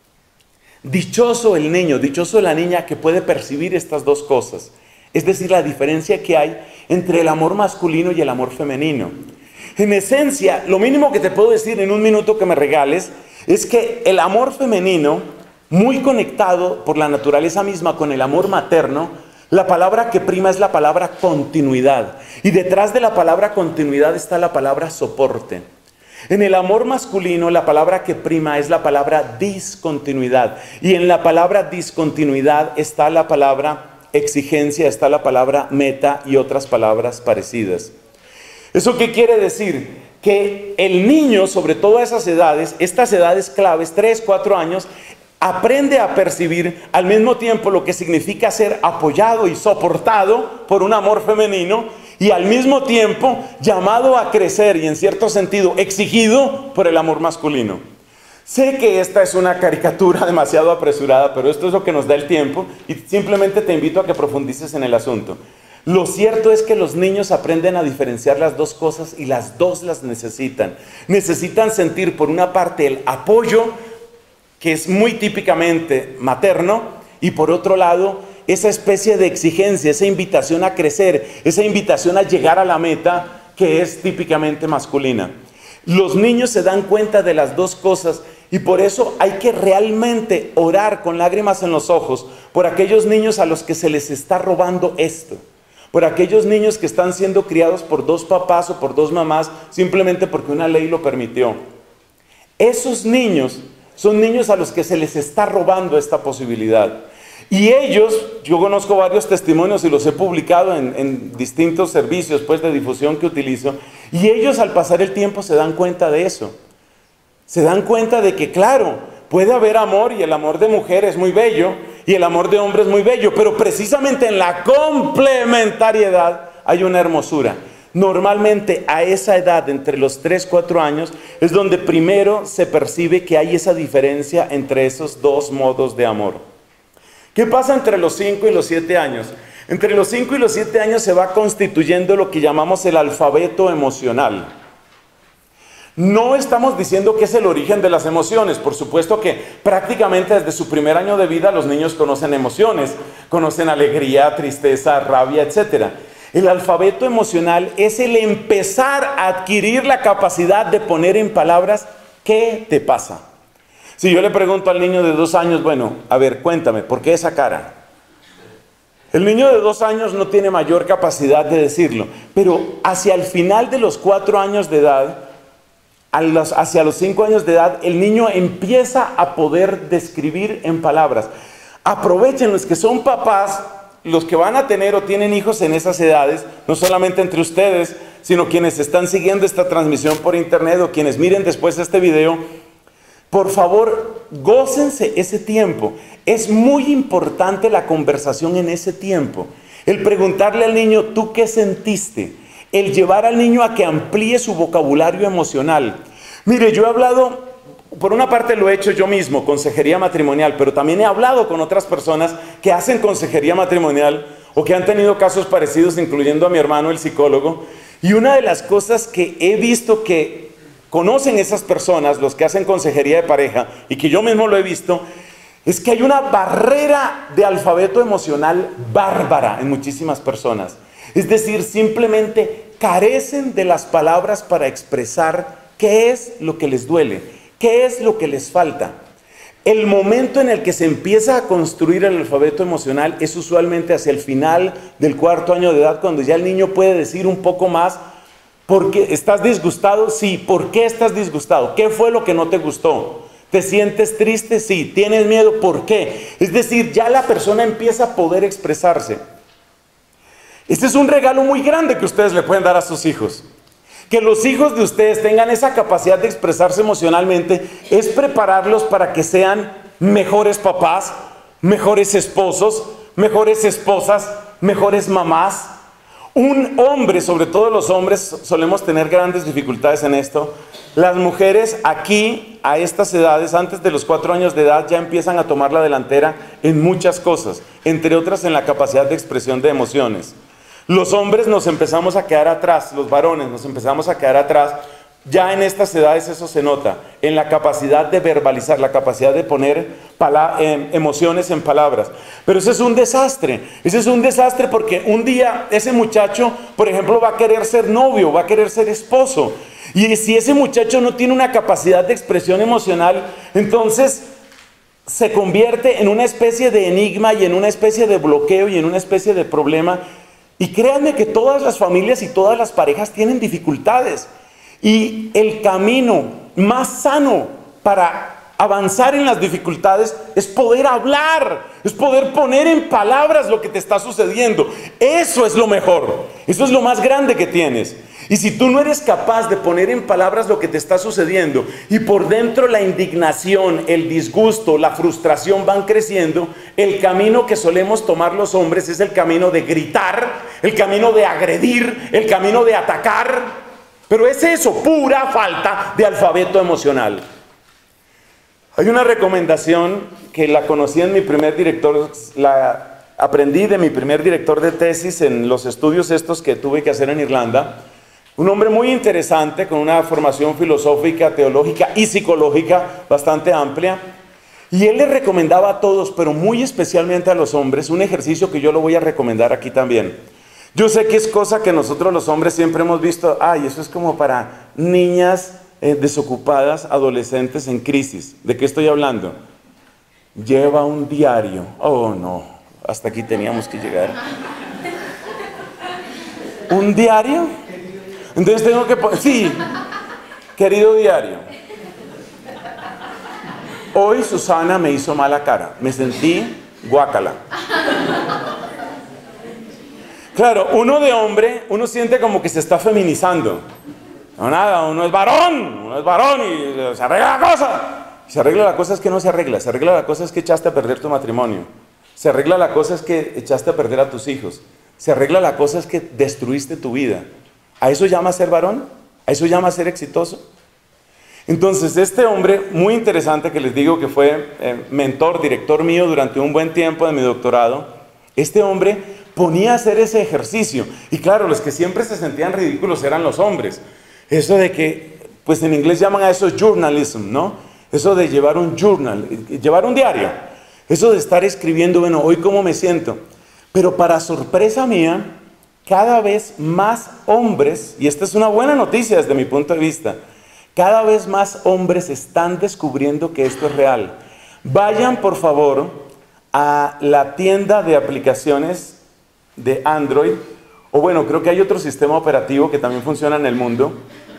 Speaker 1: dichoso el niño, dichoso la niña que puede percibir estas dos cosas. Es decir, la diferencia que hay entre el amor masculino y el amor femenino. En esencia, lo mínimo que te puedo decir en un minuto que me regales es que el amor femenino, muy conectado por la naturaleza misma con el amor materno, la palabra que prima es la palabra continuidad. Y detrás de la palabra continuidad está la palabra soporte. En el amor masculino, la palabra que prima es la palabra discontinuidad. Y en la palabra discontinuidad está la palabra exigencia, está la palabra meta y otras palabras parecidas. ¿Eso qué quiere decir? Que el niño, sobre todo a esas edades, estas edades claves, 3, 4 años, aprende a percibir al mismo tiempo lo que significa ser apoyado y soportado por un amor femenino y al mismo tiempo llamado a crecer y en cierto sentido exigido por el amor masculino. Sé que esta es una caricatura demasiado apresurada, pero esto es lo que nos da el tiempo y simplemente te invito a que profundices en el asunto. Lo cierto es que los niños aprenden a diferenciar las dos cosas y las dos las necesitan. Necesitan sentir por una parte el apoyo, que es muy típicamente materno, y por otro lado, esa especie de exigencia, esa invitación a crecer, esa invitación a llegar a la meta, que es típicamente masculina. Los niños se dan cuenta de las dos cosas y por eso hay que realmente orar con lágrimas en los ojos por aquellos niños a los que se les está robando esto. Por aquellos niños que están siendo criados por 2 papás o por 2 mamás simplemente porque una ley lo permitió. Esos niños son niños a los que se les está robando esta posibilidad. Y ellos, yo conozco varios testimonios y los he publicado en distintos servicios pues, de difusión que utilizo, y ellos al pasar el tiempo se dan cuenta de eso. Se dan cuenta de que, claro, puede haber amor y el amor de mujer es muy bello y el amor de hombre es muy bello, pero precisamente en la complementariedad hay una hermosura. Normalmente a esa edad, entre los 3, 4 años, es donde primero se percibe que hay esa diferencia entre esos dos modos de amor. ¿Qué pasa entre los 5 y los 7 años? Entre los 5 y los 7 años se va constituyendo lo que llamamos el alfabeto emocional. No estamos diciendo que es el origen de las emociones. Por supuesto que prácticamente desde su primer año de vida los niños conocen emociones, conocen alegría, tristeza, rabia, etc. El alfabeto emocional es el empezar a adquirir la capacidad de poner en palabras ¿qué te pasa? Si yo le pregunto al niño de 2 años, bueno, a ver, cuéntame, ¿por qué esa cara? El niño de 2 años no tiene mayor capacidad de decirlo, pero hacia el final de los 4 años de edad, hacia los 5 años de edad, el niño empieza a poder describir en palabras. Aprovechen los que son papás, los que van a tener o tienen hijos en esas edades, no solamente entre ustedes, sino quienes están siguiendo esta transmisión por internet o quienes miren después este video. Por favor, gócense ese tiempo. Es muy importante la conversación en ese tiempo. El preguntarle al niño, ¿tú qué sentiste? El llevar al niño a que amplíe su vocabulario emocional. Mire, yo he hablado por una parte lo he hecho yo mismo, consejería matrimonial, pero también he hablado con otras personas que hacen consejería matrimonial o que han tenido casos parecidos, incluyendo a mi hermano, el psicólogo. Y una de las cosas que he visto que conocen esas personas, los que hacen consejería de pareja, y que yo mismo lo he visto, es que hay una barrera de alfabeto emocional bárbara en muchísimas personas. Es decir, simplemente carecen de las palabras para expresar qué es lo que les duele, qué es lo que les falta. El momento en el que se empieza a construir el alfabeto emocional es usualmente hacia el final del 4º año de edad, cuando ya el niño puede decir un poco más. ¿Por qué? ¿Estás disgustado? Sí. ¿Por qué estás disgustado? ¿Qué fue lo que no te gustó? ¿Te sientes triste? Sí. ¿Tienes miedo? ¿Por qué? Es decir, ya la persona empieza a poder expresarse. Este es un regalo muy grande que ustedes le pueden dar a sus hijos. Que los hijos de ustedes tengan esa capacidad de expresarse emocionalmente es prepararlos para que sean mejores papás, mejores esposos, mejores esposas, mejores mamás. Un hombre, sobre todo los hombres, solemos tener grandes dificultades en esto. Las mujeres aquí, a estas edades, antes de los 4 años de edad, ya empiezan a tomar la delantera en muchas cosas, entre otras en la capacidad de expresión de emociones. Los hombres nos empezamos a quedar atrás, los varones nos empezamos a quedar atrás. Ya en estas edades eso se nota, en la capacidad de verbalizar, la capacidad de poner emociones en palabras. Pero eso es un desastre porque un día ese muchacho, por ejemplo, va a querer ser novio, va a querer ser esposo. Y si ese muchacho no tiene una capacidad de expresión emocional, entonces se convierte en una especie de enigma y en una especie de bloqueo y en una especie de problema. Y créanme que todas las familias y todas las parejas tienen dificultades. Y el camino más sano para avanzar en las dificultades es poder hablar, es poder poner en palabras lo que te está sucediendo. Eso es lo mejor, eso es lo más grande que tienes. Y si tú no eres capaz de poner en palabras lo que te está sucediendo y por dentro la indignación, el disgusto, la frustración van creciendo, el camino que solemos tomar los hombres es el camino de gritar, el camino de agredir, el camino de atacar. Pero es eso, pura falta de alfabeto emocional. Hay una recomendación que la conocí en mi primer director, la aprendí de mi primer director de tesis en los estudios estos que tuve que hacer en Irlanda. Un hombre muy interesante, con una formación filosófica, teológica y psicológica bastante amplia. Y él le recomendaba a todos, pero muy especialmente a los hombres, un ejercicio que yo lo voy a recomendar aquí también. Yo sé que es cosa que nosotros los hombres siempre hemos visto, ay, eso es como para niñas desocupadas, adolescentes en crisis. ¿De qué estoy hablando? Lleva un diario. Oh, no, hasta aquí teníamos que llegar. ¿Un diario? Entonces tengo que poner, sí, querido diario. Hoy Susana me hizo mala cara, me sentí guácala. Claro, uno de hombre, uno siente como que se está feminizando. No, nada, uno es varón y se arregla la cosa. Se arregla la cosa es que no se arregla la cosa es que echaste a perder tu matrimonio. Se arregla la cosa es que echaste a perder a tus hijos. Se arregla la cosa es que destruiste tu vida. ¿A eso llama ser varón? ¿A eso llama ser exitoso? Entonces, este hombre muy interesante que les digo que fue mentor, director mío durante un buen tiempo de mi doctorado, este hombre ponía a hacer ese ejercicio. Y claro, los que siempre se sentían ridículos eran los hombres. Eso de que, pues en inglés llaman a eso journalism, ¿no? Eso de llevar un journal, llevar un diario. Eso de estar escribiendo, bueno, hoy cómo me siento. Pero para sorpresa mía, cada vez más hombres, y esta es una buena noticia desde mi punto de vista, cada vez más hombres están descubriendo que esto es real. Vayan, por favor, a la tienda de aplicaciones de Android, o bueno, creo que hay otro sistema operativo que también funciona en el mundo.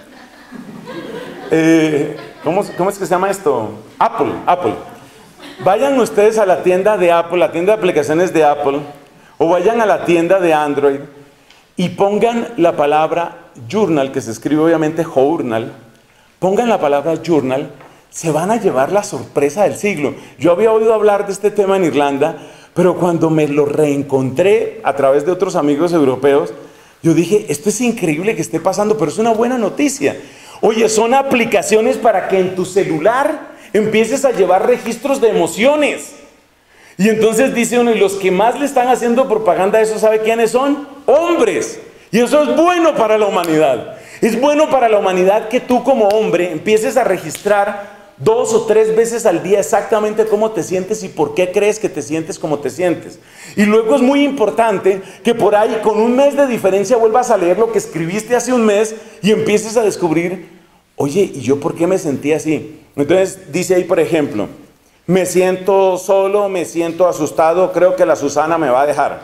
Speaker 1: ¿Cómo es que se llama esto? Apple. Vayan ustedes a la tienda de Apple, la tienda de aplicaciones de Apple, o vayan a la tienda de Android y pongan la palabra journal, que se escribe obviamente journal, pongan la palabra journal, se van a llevar la sorpresa del siglo. Yo había oído hablar de este tema en Irlanda, pero cuando me lo reencontré a través de otros amigos europeos, yo dije, esto es increíble que esté pasando, pero es una buena noticia. Oye, son aplicaciones para que en tu celular empieces a llevar registros de emociones. Y entonces dice uno, y los que más le están haciendo propaganda a eso, ¿sabe quiénes son? Hombres. Y eso es bueno para la humanidad. Es bueno para la humanidad que tú como hombre empieces a registrar 2 o 3 veces al día exactamente cómo te sientes y por qué crees que te sientes como te sientes. Y luego es muy importante que por ahí con un mes de diferencia vuelvas a leer lo que escribiste hace un mes y empieces a descubrir, oye, ¿y yo por qué me sentí así? Entonces dice ahí, por ejemplo, me siento solo, me siento asustado, creo que la Susana me va a dejar.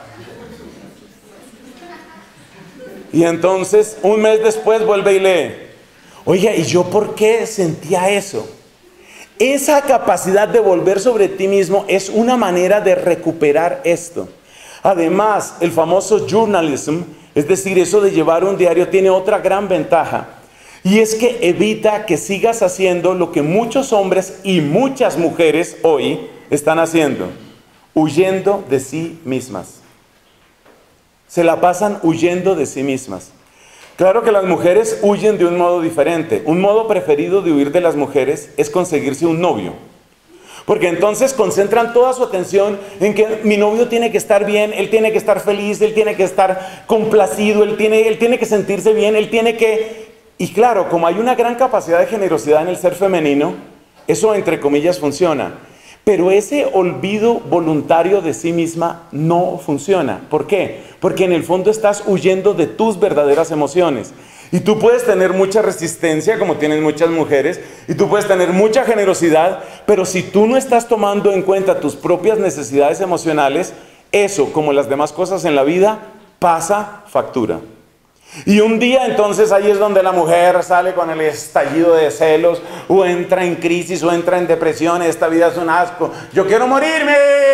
Speaker 1: Y entonces un mes después vuelve y lee, oiga, ¿y yo por qué sentía eso? Esa capacidad de volver sobre ti mismo es una manera de recuperar esto. Además, el famoso journalism, es decir, eso de llevar un diario, tiene otra gran ventaja. Y es que evita que sigas haciendo lo que muchos hombres y muchas mujeres hoy están haciendo, huyendo de sí mismas. Se la pasan huyendo de sí mismas. Claro que las mujeres huyen de un modo diferente. Un modo preferido de huir de las mujeres es conseguirse un novio. Porque entonces concentran toda su atención en que mi novio tiene que estar bien, él tiene que estar feliz, él tiene que estar complacido, él tiene que sentirse bien, él tiene que... Y claro, como hay una gran capacidad de generosidad en el ser femenino, eso entre comillas funciona. Pero ese olvido voluntario de sí misma no funciona. ¿Por qué? Porque en el fondo estás huyendo de tus verdaderas emociones. Y tú puedes tener mucha resistencia, como tienen muchas mujeres, y tú puedes tener mucha generosidad, pero si tú no estás tomando en cuenta tus propias necesidades emocionales, eso, como las demás cosas en la vida, pasa factura. Y un día entonces ahí es donde la mujer sale con el estallido de celos, o entra en crisis, o entra en depresión. Esta vida es un asco, yo quiero morirme.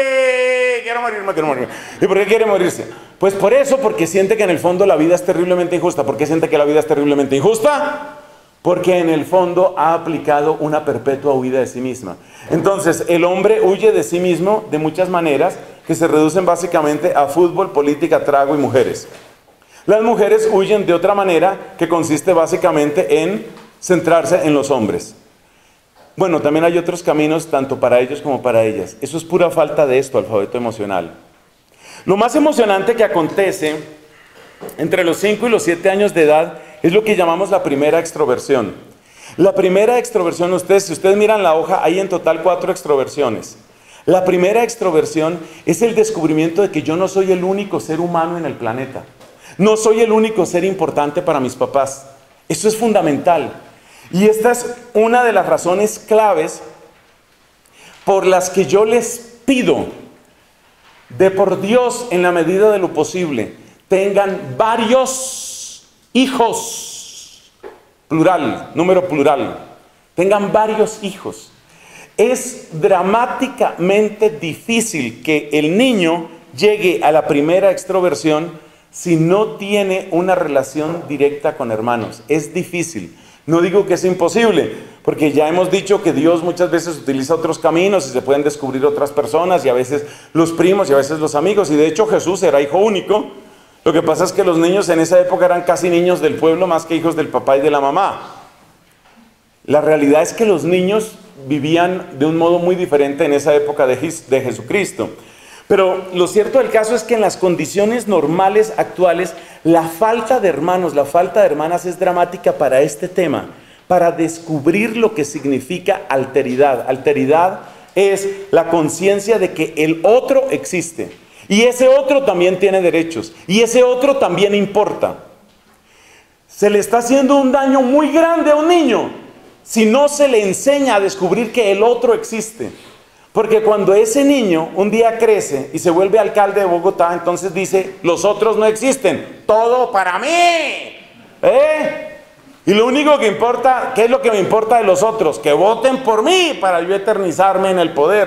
Speaker 1: ¿Y por qué quiere morirse? Pues por eso, porque siente que en el fondo la vida es terriblemente injusta. ¿Por qué siente que la vida es terriblemente injusta? Porque en el fondo ha aplicado una perpetua huida de sí misma. Entonces el hombre huye de sí mismo de muchas maneras que se reducen básicamente a fútbol, política, trago y mujeres. Las mujeres huyen de otra manera que consiste básicamente en centrarse en los hombres. Bueno, también hay otros caminos tanto para ellos como para ellas. Eso es pura falta de esto, alfabeto emocional. Lo más emocionante que acontece entre los 5 y los 7 años de edad es lo que llamamos la primera extroversión. La primera extroversión, si ustedes miran la hoja, hay en total 4 extroversiones. La primera extroversión es el descubrimiento de que yo no soy el único ser humano en el planeta. No soy el único ser importante para mis papás. Eso es fundamental. Y esta es una de las razones claves por las que yo les pido, de por Dios, en la medida de lo posible, tengan varios hijos, plural, número plural, tengan varios hijos. Es dramáticamente difícil que el niño llegue a la primera extroversión si no tiene una relación directa con hermanos. Es difícil. No digo que es imposible, porque ya hemos dicho que Dios muchas veces utiliza otros caminos y se pueden descubrir otras personas, y a veces los primos y a veces los amigos. Y de hecho Jesús era hijo único. Lo que pasa es que los niños en esa época eran casi niños del pueblo más que hijos del papá y de la mamá. La realidad es que los niños vivían de un modo muy diferente en esa época de Jesucristo. Pero lo cierto del caso es que en las condiciones normales actuales, la falta de hermanos, la falta de hermanas es dramática para este tema, para descubrir lo que significa alteridad. Alteridad es la conciencia de que el otro existe, y ese otro también tiene derechos, y ese otro también importa. Se le está haciendo un daño muy grande a un niño si no se le enseña a descubrir que el otro existe. Porque cuando ese niño un día crece y se vuelve alcalde de Bogotá, entonces dice, los otros no existen, todo para mí. Y lo único que importa, ¿qué es lo que me importa de los otros? Que voten por mí para yo eternizarme en el poder.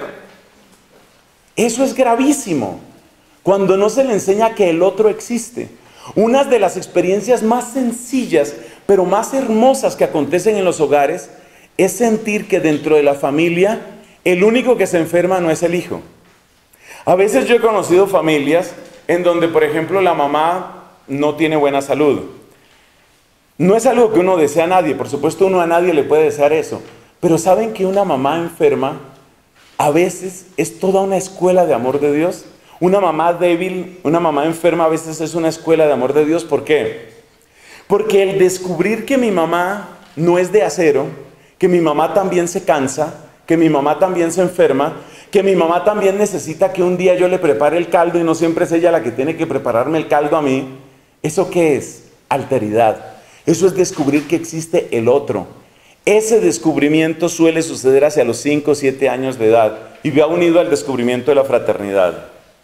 Speaker 1: Eso es gravísimo, cuando no se le enseña que el otro existe. Una de las experiencias más sencillas, pero más hermosas que acontecen en los hogares, es sentir que dentro de la familia, el único que se enferma no es el hijo. A veces yo he conocido familias en donde, por ejemplo, la mamá no tiene buena salud. No es algo que uno desea a nadie, por supuesto uno a nadie le puede desear eso, pero ¿saben que una mamá enferma a veces es toda una escuela de amor de Dios? Una mamá débil, una mamá enferma a veces es una escuela de amor de Dios. ¿Por qué? Porque el descubrir que mi mamá no es de acero, que mi mamá también se cansa, que mi mamá también se enferma, que mi mamá también necesita que un día yo le prepare el caldo y no siempre es ella la que tiene que prepararme el caldo a mí. ¿Eso qué es? Alteridad. Eso es descubrir que existe el otro. Ese descubrimiento suele suceder hacia los 5 o 7 años de edad y va unido al descubrimiento de la fraternidad.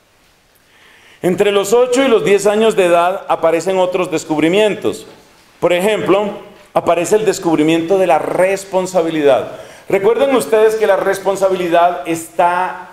Speaker 1: Entre los 8 y los 10 años de edad aparecen otros descubrimientos. Por ejemplo, aparece el descubrimiento de la responsabilidad. Recuerden ustedes que la responsabilidad está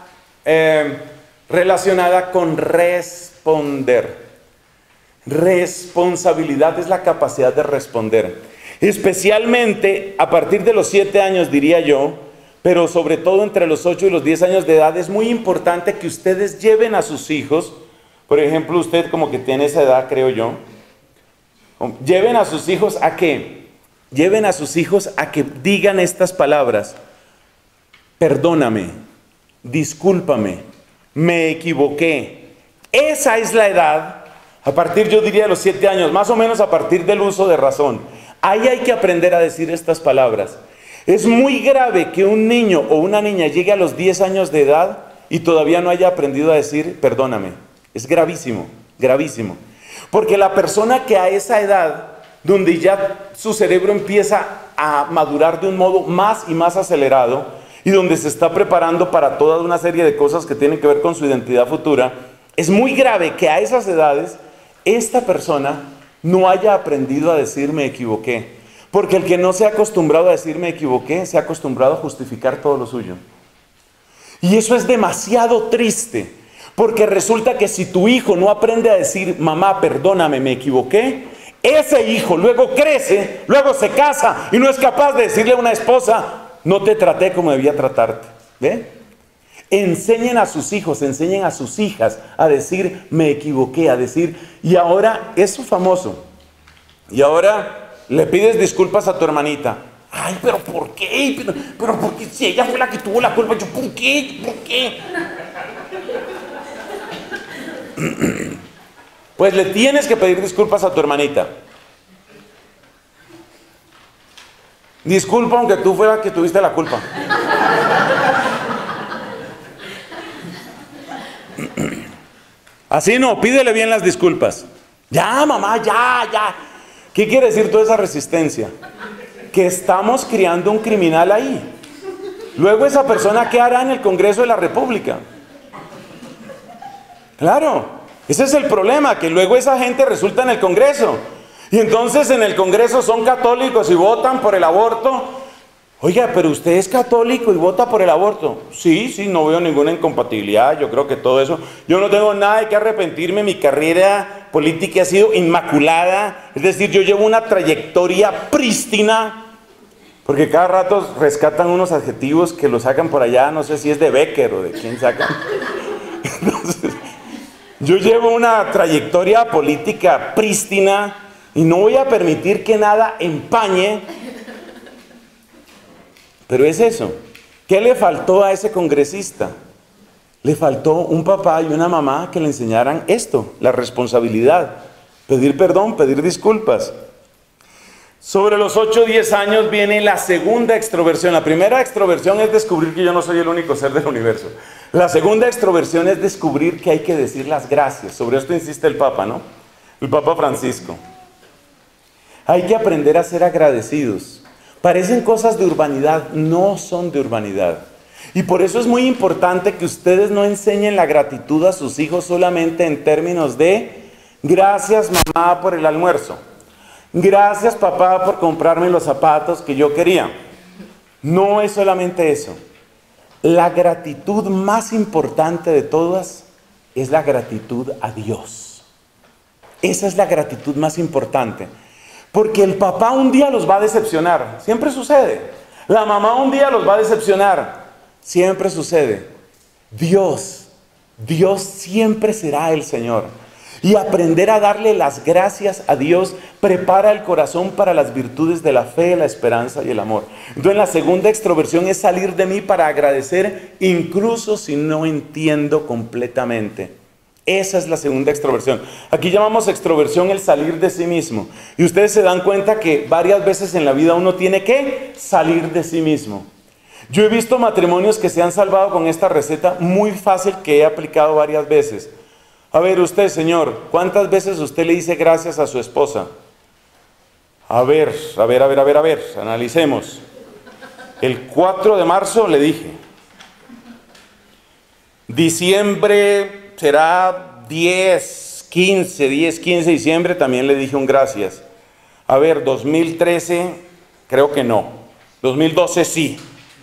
Speaker 1: relacionada con responder. Responsabilidad es la capacidad de responder. Especialmente a partir de los 7 años, diría yo, pero sobre todo entre los 8 y los 10 años de edad, es muy importante que ustedes lleven a sus hijos. Por ejemplo, usted como que tiene esa edad, creo yo. Lleven a sus hijos ¿a qué? Lleven a sus hijos a que digan estas palabras. Perdóname, discúlpame, me equivoqué. Esa es la edad, a partir, yo diría, de los 7 años, más o menos a partir del uso de razón. Ahí hay que aprender a decir estas palabras. Es muy grave que un niño o una niña llegue a los 10 años de edad y todavía no haya aprendido a decir perdóname. Es gravísimo, gravísimo. Porque la persona que a esa edad, donde ya su cerebro empieza a madurar de un modo más y más acelerado, y donde se está preparando para toda una serie de cosas que tienen que ver con su identidad futura, es muy grave que a esas edades esta persona no haya aprendido a decir me equivoqué. Porque el que no se ha acostumbrado a decir me equivoqué, se ha acostumbrado a justificar todo lo suyo. Y eso es demasiado triste. Porque resulta que si tu hijo no aprende a decir, mamá, perdóname, me equivoqué, ese hijo luego crece, luego se casa y no es capaz de decirle a una esposa, no te traté como debía tratarte. ¿Ve? Enseñen a sus hijos, enseñen a sus hijas a decir, me equivoqué, a decir, y ahora, eso famoso, y ahora le pides disculpas a tu hermanita. Ay, pero ¿por qué? Pero ¿por qué? Si ella fue la que tuvo la culpa, yo, ¿por qué? ¿Por qué? Pues le tienes que pedir disculpas a tu hermanita. Disculpa aunque tú fueras que tuviste la culpa. Así no, pídele bien las disculpas. Ya, mamá, ya. ¿Qué quiere decir toda esa resistencia? Que estamos criando un criminal ahí. Luego esa persona, ¿qué hará en el Congreso de la República? Claro, ese es el problema, que luego esa gente resulta en el Congreso. Y entonces en el Congreso son católicos y votan por el aborto. Oiga, pero usted es católico y vota por el aborto. Sí, no veo ninguna incompatibilidad, yo creo que todo eso. Yo no tengo nada de que arrepentirme, mi carrera política ha sido inmaculada. Es decir, yo llevo una trayectoria prístina. Porque cada rato rescatan unos adjetivos que los sacan por allá, no sé si es de Becker o de quién sacan. Entonces, yo llevo una trayectoria política prístina y no voy a permitir que nada empañe. Pero es eso. ¿Qué le faltó a ese congresista? Le faltó un papá y una mamá que le enseñaran esto, la responsabilidad, pedir perdón, pedir disculpas. Sobre los 8 o 10 años viene la segunda extroversión. La primera extroversión es descubrir que yo no soy el único ser del universo. La segunda extroversión es descubrir que hay que decir las gracias. Sobre esto insiste el Papa, ¿no? El Papa Francisco. Hay que aprender a ser agradecidos. Parecen cosas de urbanidad, no son de urbanidad. Y por eso es muy importante que ustedes no enseñen la gratitud a sus hijos solamente en términos de gracias mamá por el almuerzo. Gracias papá por comprarme los zapatos que yo quería. No es solamente eso. La gratitud más importante de todas es la gratitud a Dios. Esa es la gratitud más importante. Porque el papá un día los va a decepcionar. Siempre sucede. La mamá un día los va a decepcionar. Siempre sucede. Dios siempre será el Señor. Y aprender a darle las gracias a Dios prepara el corazón para las virtudes de la fe, la esperanza y el amor. Entonces la segunda extroversión es salir de mí para agradecer incluso si no entiendo completamente. Esa es la segunda extroversión. Aquí llamamos extroversión el salir de sí mismo. Y ustedes se dan cuenta que varias veces en la vida uno tiene que salir de sí mismo. Yo he visto matrimonios que se han salvado con esta receta muy fácil que he aplicado varias veces. A ver usted, señor, ¿cuántas veces usted le dice gracias a su esposa? A ver, analicemos. El 4 de marzo le dije. Diciembre será 15 de diciembre, también le dije un gracias. A ver, 2013, creo que no. 2012 sí.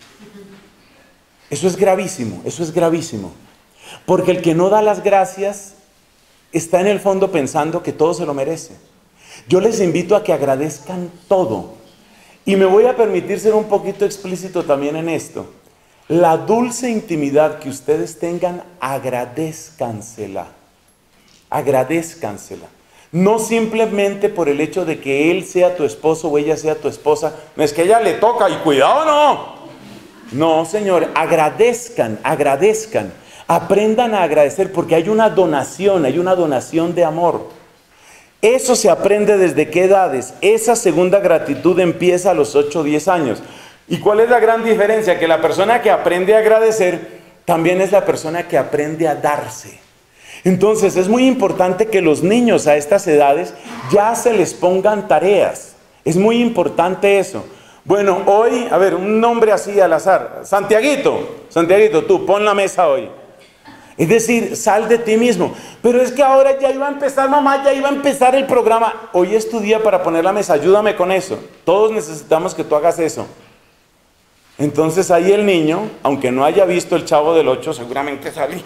Speaker 1: Eso es gravísimo, eso es gravísimo. Porque el que no da las gracias está en el fondo pensando que todo se lo merece. Yo les invito a que agradezcan todo. Y me voy a permitir ser un poquito explícito también en esto. La dulce intimidad que ustedes tengan, agradézcansela. Agradézcansela. No simplemente por el hecho de que él sea tu esposo o ella sea tu esposa. No es que a ella le toca y cuidado no. No, señor, agradezcan, agradezcan. Aprendan a agradecer porque hay una donación de amor. Eso se aprende desde qué edades. Esa segunda gratitud empieza a los 8 o 10 años. ¿Y cuál es la gran diferencia? Que la persona que aprende a agradecer también es la persona que aprende a darse. Entonces es muy importante que los niños a estas edades ya se les pongan tareas. Es muy importante eso. Bueno, hoy, a ver, un nombre así al azar. Santiaguito, tú pon la mesa hoy. Es decir, sal de ti mismo. Pero es que ahora ya iba a empezar, mamá, ya iba a empezar el programa. Hoy es tu día para poner la mesa, ayúdame con eso. Todos necesitamos que tú hagas eso. Entonces ahí el niño, aunque no haya visto el Chavo del 8, seguramente sale.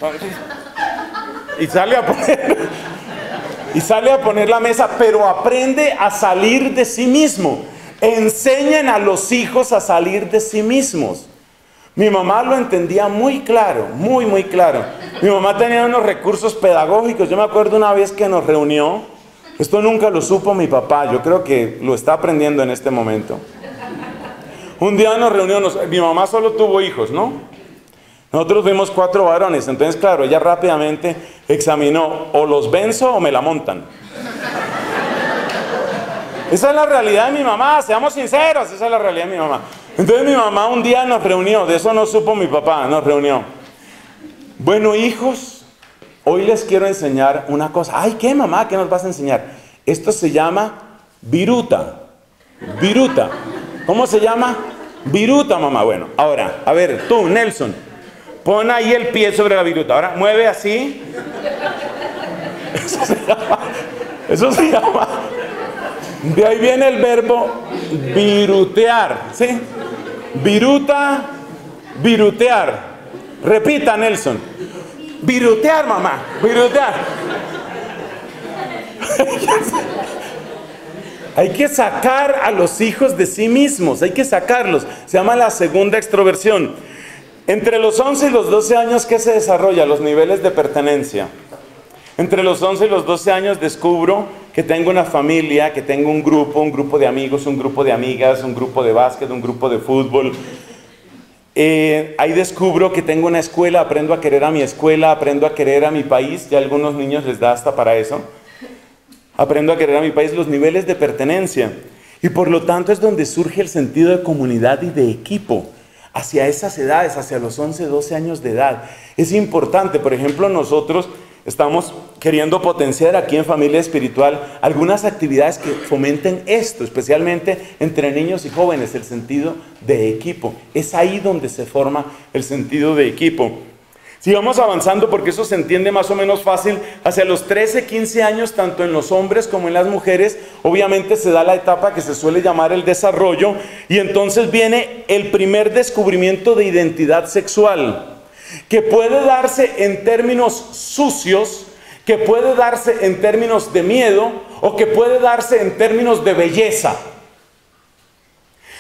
Speaker 1: Y sale a poner la mesa, pero aprende a salir de sí mismo. Enseñen a los hijos a salir de sí mismos. Mi mamá lo entendía muy claro, muy claro. Mi mamá tenía unos recursos pedagógicos. Yo me acuerdo una vez que nos reunió. Esto nunca lo supo mi papá. Yo creo que lo está aprendiendo en este momento. Un día nos reunió. Mi mamá solo tuvo hijos, ¿no? Nosotros fuimos 4 varones. Entonces, claro, ella rápidamente examinó. O los venzo o me la montan. Esa es la realidad de mi mamá. Seamos sinceros. Esa es la realidad de mi mamá. Entonces mi mamá un día nos reunió, de eso no supo mi papá, nos reunió. Bueno, hijos, hoy les quiero enseñar una cosa. Ay, ¿qué, mamá? ¿Qué nos vas a enseñar? Esto se llama viruta. Viruta. ¿Cómo se llama? Viruta, mamá. Bueno, ahora, a ver, tú, Nelson, pon ahí el pie sobre la viruta. Ahora, mueve así. Eso se llama. De ahí viene el verbo virutear, ¿sí? Viruta, virutear. Repita, Nelson. Virutear, mamá, virutear. Hay que sacar a los hijos de sí mismos, hay que sacarlos. Se llama la segunda extroversión. Entre los 11 y los 12 años, ¿qué se desarrolla? Los niveles de pertenencia. Entre los 11 y los 12 años descubro que tengo una familia, que tengo un grupo de amigos, un grupo de amigas, un grupo de básquet, un grupo de fútbol. Ahí descubro que tengo una escuela, aprendo a querer a mi escuela, aprendo a querer a mi país. Ya a algunos niños les da hasta para eso. Aprendo a querer a mi país, los niveles de pertenencia. Y por lo tanto es donde surge el sentido de comunidad y de equipo. Hacia esas edades, hacia los 11, 12 años de edad. Es importante, por ejemplo, nosotros estamos queriendo potenciar aquí en Familia Espiritual algunas actividades que fomenten esto, especialmente entre niños y jóvenes, el sentido de equipo. Es ahí donde se forma el sentido de equipo. Sigamos avanzando porque eso se entiende más o menos fácil. Hacia los 13, 15 años, tanto en los hombres como en las mujeres, obviamente se da la etapa que se suele llamar el desarrollo, y entonces viene el primer descubrimiento de identidad sexual, que puede darse en términos sucios, que puede darse en términos de miedo, o que puede darse en términos de belleza.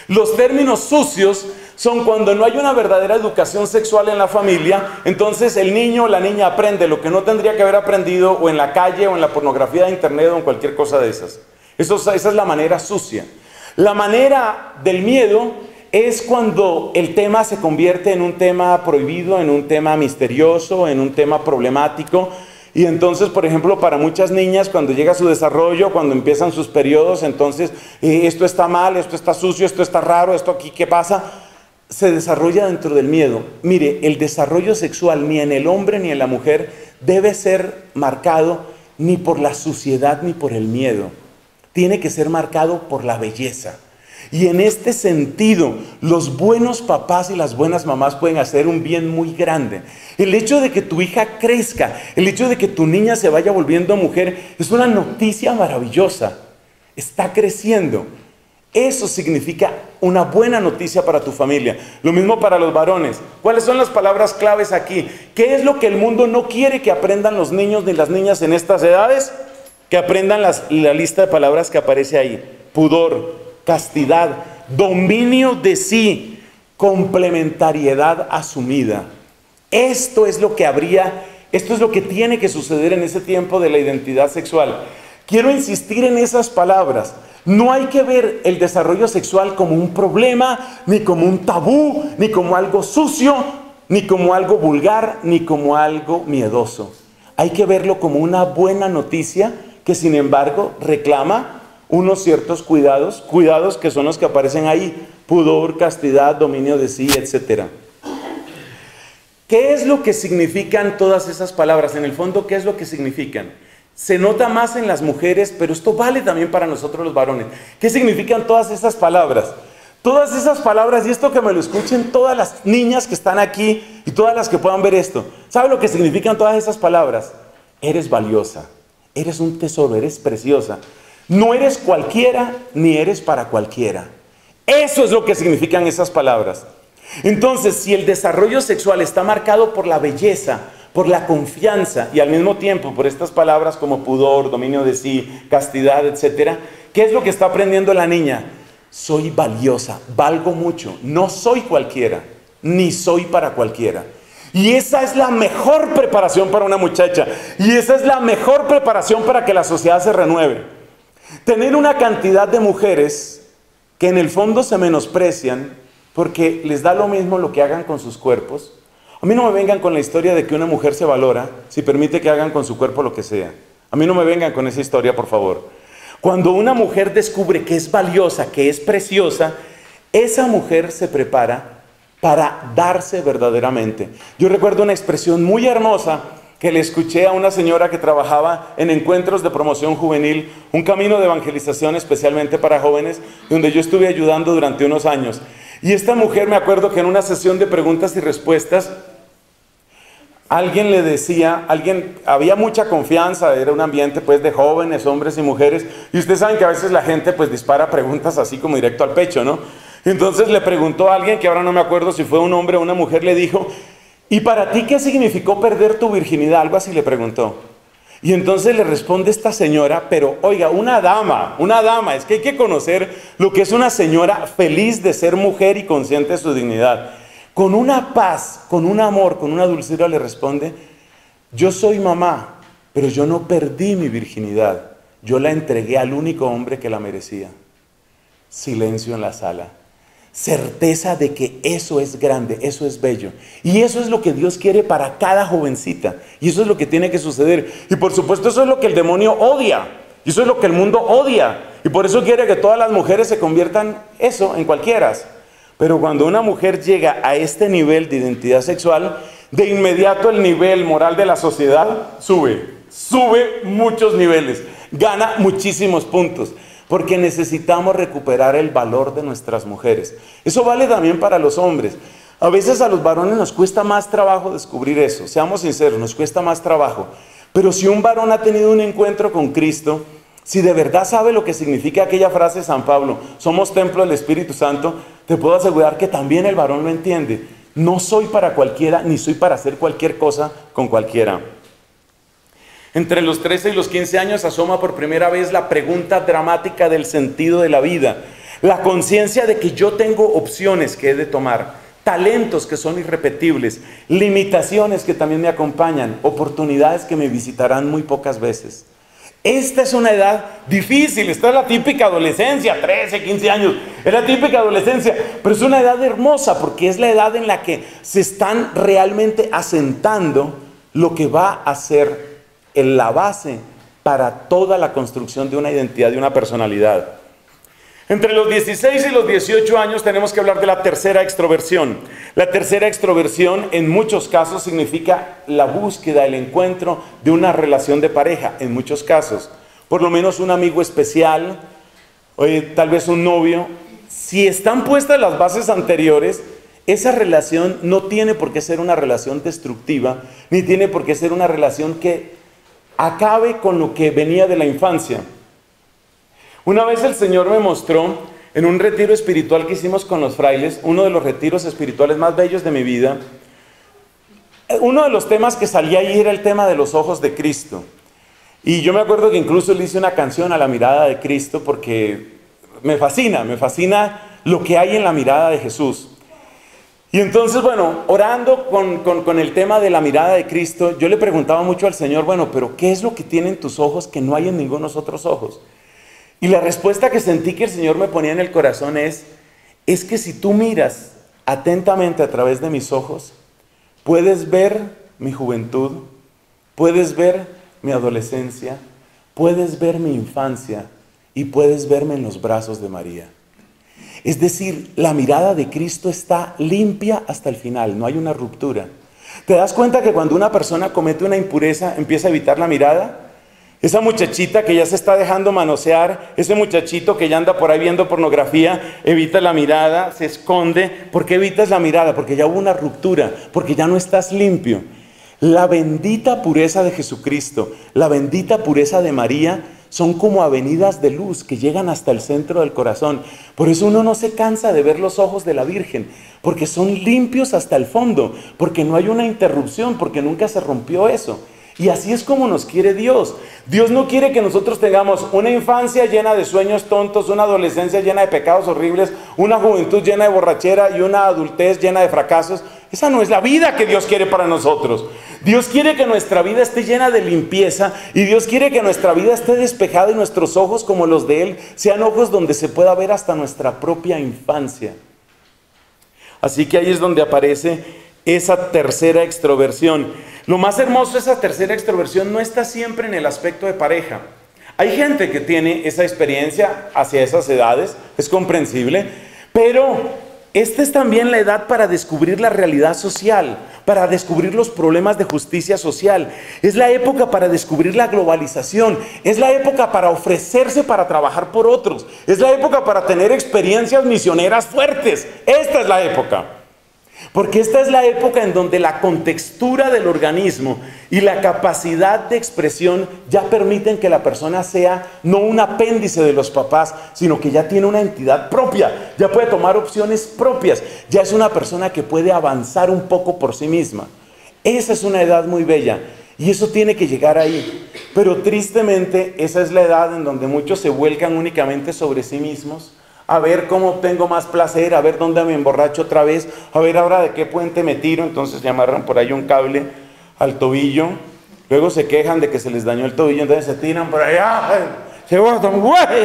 Speaker 1: Los términos sucios son cuando no hay una verdadera educación sexual en la familia, entonces el niño o la niña aprende lo que no tendría que haber aprendido o en la calle o en la pornografía de internet o en cualquier cosa de esas. Esa es la manera sucia. La manera del miedo es cuando el tema se convierte en un tema prohibido, en un tema misterioso, en un tema problemático. Y entonces, por ejemplo, para muchas niñas, cuando llega su desarrollo, cuando empiezan sus periodos, entonces esto está mal, esto está sucio, esto está raro, esto aquí, ¿qué pasa? Se desarrolla dentro del miedo. Mire, el desarrollo sexual ni en el hombre ni en la mujer debe ser marcado ni por la suciedad ni por el miedo. Tiene que ser marcado por la belleza. Y en este sentido, los buenos papás y las buenas mamás pueden hacer un bien muy grande. El hecho de que tu hija crezca, el hecho de que tu niña se vaya volviendo mujer, es una noticia maravillosa. Está creciendo. Eso significa una buena noticia para tu familia. Lo mismo para los varones. ¿Cuáles son las palabras claves aquí? ¿Qué es lo que el mundo no quiere que aprendan los niños ni las niñas en estas edades? Que aprendan la lista de palabras que aparece ahí. Pudor, castidad, dominio de sí, complementariedad asumida. Esto es lo que tiene que suceder en ese tiempo de la identidad sexual. Quiero insistir en esas palabras. No hay que ver el desarrollo sexual como un problema, ni como un tabú, ni como algo sucio, ni como algo vulgar, ni como algo miedoso. Hay que verlo como una buena noticia que sin embargo reclama unos ciertos cuidados que son los que aparecen ahí: pudor, castidad, dominio de sí, etc. ¿Qué es lo que significan todas esas palabras? En el fondo, ¿qué es lo que significan? Se nota más en las mujeres, pero esto vale también para nosotros los varones. ¿Qué significan todas esas palabras? Todas esas palabras, y esto que me lo escuchen todas las niñas que están aquí y todas las que puedan ver esto. ¿Sabe lo que significan todas esas palabras? Eres valiosa, eres un tesoro, eres preciosa. No eres cualquiera, ni eres para cualquiera. Eso es lo que significan esas palabras. Entonces, si el desarrollo sexual está marcado por la belleza, por la confianza y al mismo tiempo por estas palabras como pudor, dominio de sí, castidad, etc., ¿qué es lo que está aprendiendo la niña? Soy valiosa, valgo mucho, no soy cualquiera, ni soy para cualquiera. Y esa es la mejor preparación para una muchacha. Y esa es la mejor preparación para que la sociedad se renueve. Tener una cantidad de mujeres que en el fondo se menosprecian porque les da lo mismo lo que hagan con sus cuerpos. A mí no me vengan con la historia de que una mujer se valora si permite que hagan con su cuerpo lo que sea. A mí no me vengan con esa historia, por favor. Cuando una mujer descubre que es valiosa, que es preciosa, esa mujer se prepara para darse verdaderamente. Yo recuerdo una expresión muy hermosa que le escuché a una señora que trabajaba en encuentros de promoción juvenil, un camino de evangelización especialmente para jóvenes, donde yo estuve ayudando durante unos años. Y esta mujer, me acuerdo que en una sesión de preguntas y respuestas, alguien le decía, había mucha confianza, era un ambiente pues de jóvenes, hombres y mujeres, y ustedes saben que a veces la gente pues dispara preguntas así como directo al pecho, ¿no? Entonces le preguntó a alguien, que ahora no me acuerdo si fue un hombre o una mujer, le dijo: ¿y para ti qué significó perder tu virginidad? Algo así le preguntó. Y entonces le responde esta señora, pero oiga, una dama, es que hay que conocer lo que es una señora feliz de ser mujer y consciente de su dignidad. Con una paz, con un amor, con una dulzura le responde: yo soy mamá, pero yo no perdí mi virginidad, yo la entregué al único hombre que la merecía. Silencio en la sala. Certeza de que eso es grande, eso es bello. Y eso es lo que Dios quiere para cada jovencita. Y eso es lo que tiene que suceder. Y por supuesto eso es lo que el demonio odia. Y eso es lo que el mundo odia. Y por eso quiere que todas las mujeres se conviertan en cualquieras. Pero cuando una mujer llega a este nivel de identidad sexual, de inmediato el nivel moral de la sociedad sube muchos niveles, gana muchísimos puntos. Porque necesitamos recuperar el valor de nuestras mujeres. Eso vale también para los hombres. A veces a los varones nos cuesta más trabajo descubrir eso. Seamos sinceros, nos cuesta más trabajo. Pero si un varón ha tenido un encuentro con Cristo, si de verdad sabe lo que significa aquella frase de San Pablo, somos templo del Espíritu Santo, te puedo asegurar que también el varón lo entiende. No soy para cualquiera, ni soy para hacer cualquier cosa con cualquiera. Entre los 13 y los 15 años asoma por primera vez la pregunta dramática del sentido de la vida. La conciencia de que yo tengo opciones que he de tomar, talentos que son irrepetibles, limitaciones que también me acompañan, oportunidades que me visitarán muy pocas veces. Esta es una edad difícil, esta es la típica adolescencia, 13, 15 años, es la típica adolescencia, pero es una edad hermosa porque es la edad en la que se están realmente asentando lo que va a ser la base para toda la construcción de una identidad, de una personalidad. Entre los 16 y los 18 años tenemos que hablar de la tercera extroversión. La tercera extroversión en muchos casos significa la búsqueda, el encuentro de una relación de pareja, en muchos casos. Por lo menos un amigo especial, tal vez un novio. Si están puestas las bases anteriores, esa relación no tiene por qué ser una relación destructiva, ni tiene por qué ser una relación que acabe con lo que venía de la infancia. Una vez el Señor me mostró, en un retiro espiritual que hicimos con los frailes, uno de los retiros espirituales más bellos de mi vida, uno de los temas que salía ahí era el tema de los ojos de Cristo. Y yo me acuerdo que incluso le hice una canción a la mirada de Cristo porque me fascina lo que hay en la mirada de Jesús. Y entonces, bueno, orando con el tema de la mirada de Cristo, yo le preguntaba mucho al Señor, bueno, pero ¿qué es lo que tienen tus ojos que no hay en ningunos otros ojos? Y la respuesta que sentí que el Señor me ponía en el corazón es que si tú miras atentamente a través de mis ojos, puedes ver mi juventud, puedes ver mi adolescencia, puedes ver mi infancia y puedes verme en los brazos de María. Es decir, la mirada de Cristo está limpia hasta el final, no hay una ruptura. ¿Te das cuenta que cuando una persona comete una impureza empieza a evitar la mirada? Esa muchachita que ya se está dejando manosear, ese muchachito que ya anda por ahí viendo pornografía, evita la mirada, se esconde. ¿Por qué evitas la mirada? Porque ya hubo una ruptura, porque ya no estás limpio. La bendita pureza de Jesucristo, la bendita pureza de María, son como avenidas de luz que llegan hasta el centro del corazón. Por eso uno no se cansa de ver los ojos de la Virgen, porque son limpios hasta el fondo, porque no hay una interrupción, porque nunca se rompió eso. Y así es como nos quiere Dios. Dios no quiere que nosotros tengamos una infancia llena de sueños tontos, una adolescencia llena de pecados horribles, una juventud llena de borrachera y una adultez llena de fracasos. Esa no es la vida que Dios quiere para nosotros. Dios quiere que nuestra vida esté llena de limpieza y Dios quiere que nuestra vida esté despejada y nuestros ojos como los de Él sean ojos donde se pueda ver hasta nuestra propia infancia. Así que ahí es donde aparece esa tercera extroversión. Lo más hermoso de esa tercera extroversión no está siempre en el aspecto de pareja. Hay gente que tiene esa experiencia hacia esas edades, es comprensible, pero esta es también la edad para descubrir la realidad social, para descubrir los problemas de justicia social. Es la época para descubrir la globalización, es la época para ofrecerse para trabajar por otros, es la época para tener experiencias misioneras fuertes. Esta es la época. Porque esta es la época en donde la contextura del organismo y la capacidad de expresión ya permiten que la persona sea no un apéndice de los papás, sino que ya tiene una entidad propia, ya puede tomar opciones propias, ya es una persona que puede avanzar un poco por sí misma. Esa es una edad muy bella y eso tiene que llegar ahí. Pero tristemente esa es la edad en donde muchos se vuelcan únicamente sobre sí mismos, a ver cómo tengo más placer, a ver dónde me emborracho otra vez, a ver ahora de qué puente me tiro. Entonces se amarran por ahí un cable al tobillo, luego se quejan de que se les dañó el tobillo, entonces se tiran por allá, se botan,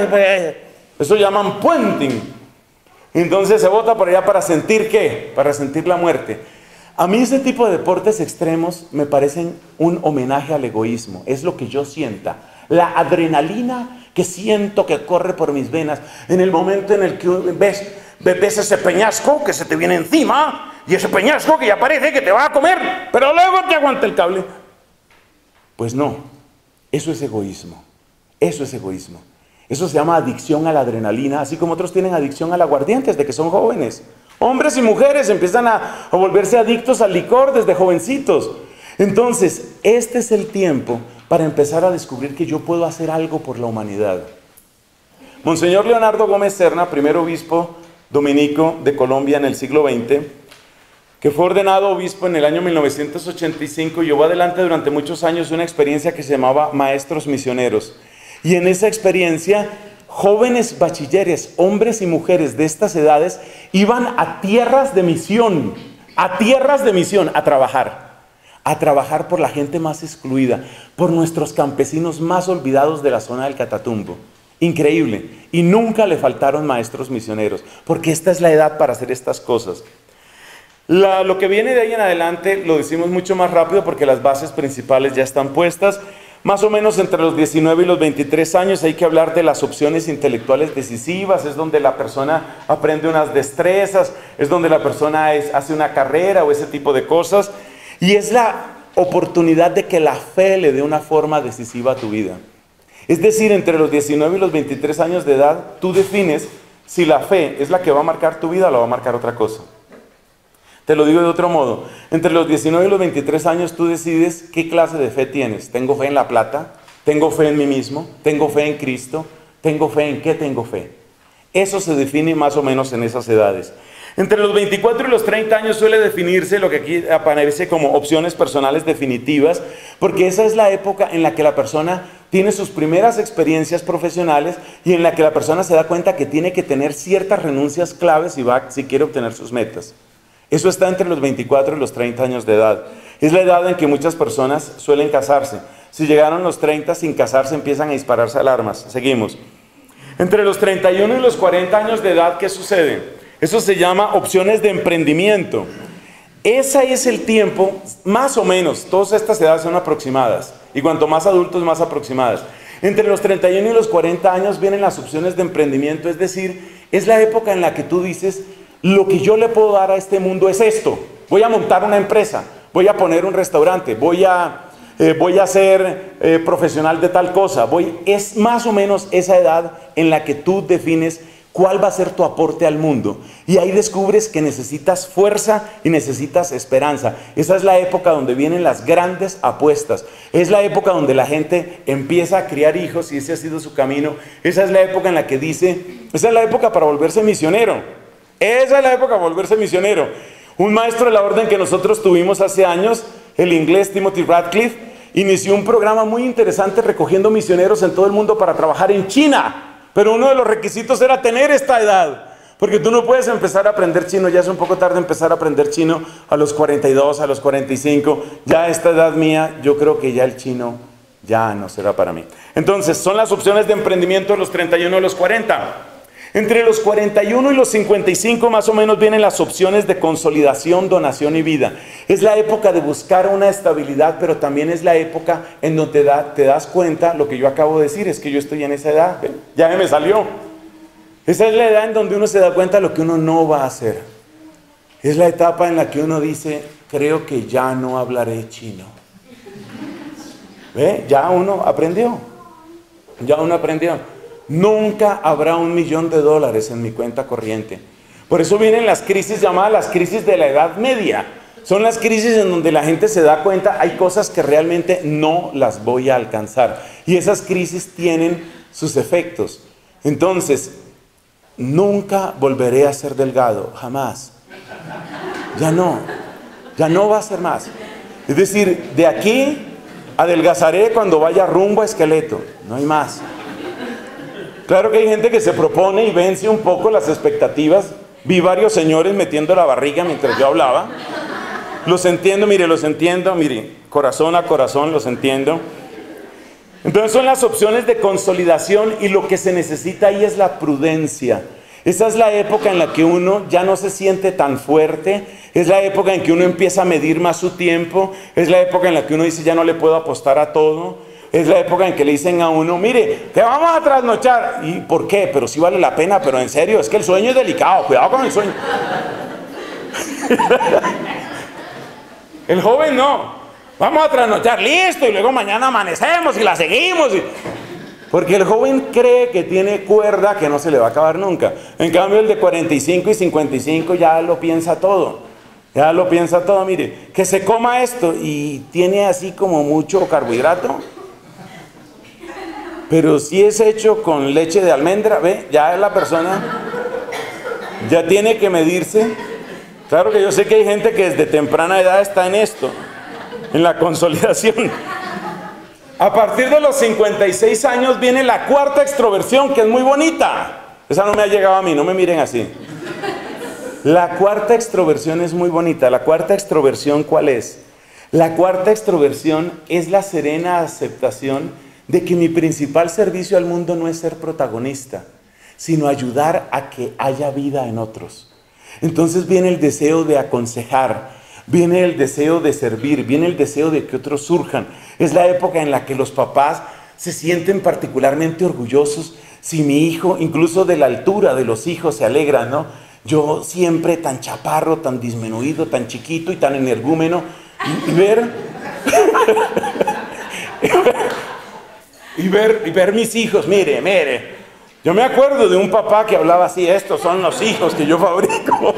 Speaker 1: eso llaman puenting. Entonces se bota por allá para sentir ¿qué? Para sentir la muerte. A mí ese tipo de deportes extremos me parecen un homenaje al egoísmo, es lo que yo sienta, la adrenalina que siento que corre por mis venas en el momento en el que ves ese peñasco que se te viene encima y ese peñasco que ya parece que te va a comer, pero luego te aguanta el cable. Pues no, eso es egoísmo, eso es egoísmo. Eso se llama adicción a la adrenalina, así como otros tienen adicción al aguardiente desde que son jóvenes. Hombres y mujeres empiezan a volverse adictos al licor desde jovencitos. Entonces, este es el tiempo para empezar a descubrir que yo puedo hacer algo por la humanidad. Monseñor Leonardo Gómez Serna, primer obispo dominico de Colombia en el siglo XX, que fue ordenado obispo en el año 1985, llevó adelante durante muchos años una experiencia que se llamaba Maestros Misioneros. Y en esa experiencia jóvenes bachilleres, hombres y mujeres de estas edades, iban a tierras de misión, a trabajar por la gente más excluida, por nuestros campesinos más olvidados de la zona del Catatumbo. Increíble. Y nunca le faltaron maestros misioneros, porque esta es la edad para hacer estas cosas. Lo que viene de ahí en adelante lo decimos mucho más rápido porque las bases principales ya están puestas. Más o menos entre los 19 y los 23 años hay que hablar de las opciones intelectuales decisivas, es donde la persona aprende unas destrezas, es donde la persona hace una carrera o ese tipo de cosas. Y es la oportunidad de que la fe le dé una forma decisiva a tu vida. Es decir, entre los 19 y los 23 años de edad, tú defines si la fe es la que va a marcar tu vida o la va a marcar otra cosa. Te lo digo de otro modo. Entre los 19 y los 23 años tú decides qué clase de fe tienes. ¿Tengo fe en la plata? ¿Tengo fe en mí mismo? ¿Tengo fe en Cristo? ¿Tengo fe en qué tengo fe? Eso se define más o menos en esas edades. Entre los 24 y los 30 años suele definirse lo que aquí aparece como opciones personales definitivas, porque esa es la época en la que la persona tiene sus primeras experiencias profesionales y en la que la persona se da cuenta que tiene que tener ciertas renuncias claves si quiere obtener sus metas. Eso está entre los 24 y los 30 años de edad. Es la edad en que muchas personas suelen casarse. Si llegaron los 30 sin casarse, empiezan a dispararse alarmas. Seguimos. Entre los 31 y los 40 años de edad, ¿qué sucede? Eso se llama opciones de emprendimiento. Ese es el tiempo, más o menos, todas estas edades son aproximadas. Y cuanto más adultos, más aproximadas. Entre los 31 y los 40 años vienen las opciones de emprendimiento. Es decir, es la época en la que tú dices, lo que yo le puedo dar a este mundo es esto. Voy a montar una empresa, voy a poner un restaurante, voy a ser profesional de tal cosa. Es más o menos esa edad en la que tú defines cuál va a ser tu aporte al mundo. Y ahí descubres que necesitas fuerza y necesitas esperanza. Esa es la época donde vienen las grandes apuestas. Es la época donde la gente empieza a criar hijos y ese ha sido su camino. Esa es la época en la que dice, esa es la época para volverse misionero. Esa es la época para volverse misionero. Un maestro de la orden que nosotros tuvimos hace años, el inglés Timothy Radcliffe, inició un programa muy interesante recogiendo misioneros en todo el mundo para trabajar en China. Pero uno de los requisitos era tener esta edad. Porque tú no puedes empezar a aprender chino, ya es un poco tarde empezar a aprender chino a los 42, a los 45. Ya a esta edad mía, yo creo que ya el chino ya no será para mí. Entonces, son las opciones de emprendimiento de los 31 a los 40. Entre los 41 y los 55 más o menos vienen las opciones de consolidación, donación y vida. Es la época de buscar una estabilidad, pero también es la época en donde te das cuenta, lo que yo acabo de decir, es que yo estoy en esa edad, ya me salió. Esa es la edad en donde uno se da cuenta de lo que uno no va a hacer. Es la etapa en la que uno dice, creo que ya no hablaré chino. ¿Ve? Ya uno aprendió. Nunca habrá $1.000.000 en mi cuenta corriente. Por eso vienen las crisis llamadas las crisis de la Edad Media. Son las crisis en donde la gente se da cuenta, hay cosas que realmente no las voy a alcanzar. Y esas crisis tienen sus efectos. Entonces, nunca volveré a ser delgado, jamás. Ya no va a ser más. Es decir, de aquí adelgazaré cuando vaya rumbo a esqueleto, no hay más. Claro que hay gente que se propone y vence un poco las expectativas. Vi varios señores metiendo la barriga mientras yo hablaba. Los entiendo, mire, corazón a corazón los entiendo. Entonces son las opciones de consolidación y lo que se necesita ahí es la prudencia. Esa es la época en la que uno ya no se siente tan fuerte, es la época en que uno empieza a medir más su tiempo, es la época en la que uno dice ya no le puedo apostar a todo. Es la época en que le dicen a uno, mire, te vamos a trasnochar. ¿Y por qué? Pero sí vale la pena, pero en serio, es que el sueño es delicado, cuidado con el sueño. El joven no, vamos a trasnochar, listo, y luego mañana amanecemos y la seguimos. Porque el joven cree que tiene cuerda que no se le va a acabar nunca. En cambio el de 45 y 55 ya lo piensa todo. Mire, que se coma esto y tiene así como mucho carbohidrato. Pero si es hecho con leche de almendra, ¿ve? Ya la persona ya tiene que medirse. Claro que yo sé que hay gente que desde temprana edad está en esto, en la consolidación. A partir de los 56 años viene la cuarta extroversión, que es muy bonita. Esa no me ha llegado a mí, no me miren así. La cuarta extroversión es muy bonita. ¿La cuarta extroversión cuál es? La cuarta extroversión es la serena aceptación de que mi principal servicio al mundo no es ser protagonista, sino ayudar a que haya vida en otros. Entonces viene el deseo de aconsejar, viene el deseo de servir, viene el deseo de que otros surjan. Es la época en la que los papás se sienten particularmente orgullosos. Si mi hijo, incluso de la altura de los hijos, se alegra, ¿no? Yo siempre tan chaparro, tan disminuido, tan chiquito y tan energúmeno, y ver mis hijos, mire. Yo me acuerdo de un papá que hablaba así: estos son los hijos que yo fabrico.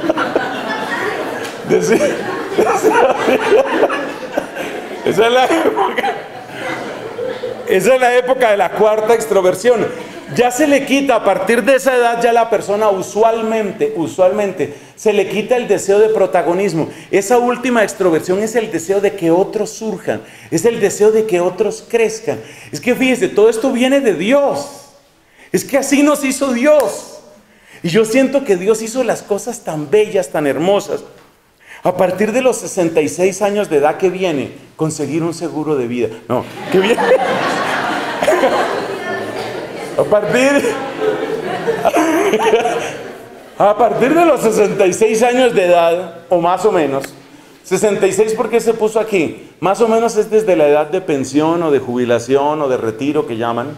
Speaker 1: Esa es la época de la cuarta extroversión. Ya se le quita, a partir de esa edad, ya la persona usualmente se le quita el deseo de protagonismo. Esa última extroversión es el deseo de que otros surjan, es el deseo de que otros crezcan. Es que fíjese, todo esto viene de Dios. Es que así nos hizo Dios. Y yo siento que Dios hizo las cosas tan bellas, tan hermosas. A partir de los 66 años de edad, ¿qué viene? Conseguir un seguro de vida. No, ¿qué viene? A partir de los 66 años de edad, o más o menos, 66, ¿por qué se puso aquí? Más o menos es desde la edad de pensión o de jubilación o de retiro que llaman.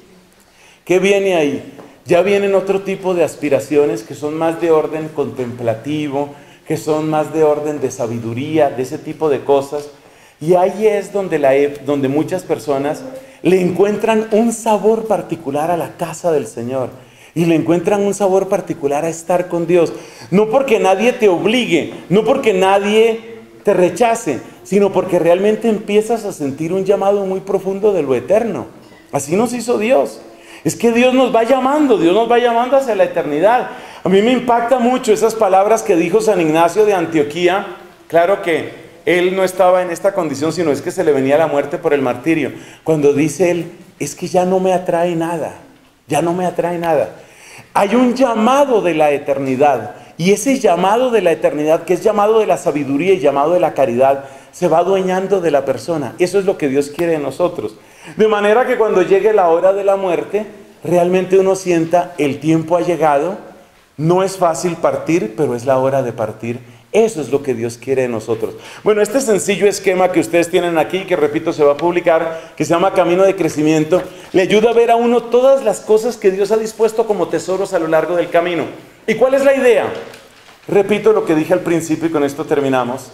Speaker 1: ¿Qué viene ahí? Ya vienen otro tipo de aspiraciones que son más de orden contemplativo, que son más de orden de sabiduría, de ese tipo de cosas. Y ahí es donde muchas personas le encuentran un sabor particular a la casa del Señor. Y le encuentran un sabor particular a estar con Dios. No porque nadie te obligue, no porque nadie te rechace, sino porque realmente empiezas a sentir un llamado muy profundo de lo eterno. Así nos hizo Dios. Es que Dios nos va llamando hacia la eternidad. A mí me impacta mucho esas palabras que dijo San Ignacio de Antioquía. Claro que él no estaba en esta condición, sino es que se le venía la muerte por el martirio. Cuando dice él, es que ya no me atrae nada, ya no me atrae nada. Hay un llamado de la eternidad, y ese llamado de la eternidad, que es llamado de la sabiduría y llamado de la caridad, se va adueñando de la persona. Eso es lo que Dios quiere de nosotros. De manera que cuando llegue la hora de la muerte, realmente uno sienta: el tiempo ha llegado, no es fácil partir, pero es la hora de partir. Eso es lo que Dios quiere de nosotros. Bueno, este sencillo esquema que ustedes tienen aquí, que repito se va a publicar, que se llama Camino de Crecimiento, le ayuda a ver a uno todas las cosas que Dios ha dispuesto como tesoros a lo largo del camino. ¿Y cuál es la idea? Repito lo que dije al principio y con esto terminamos.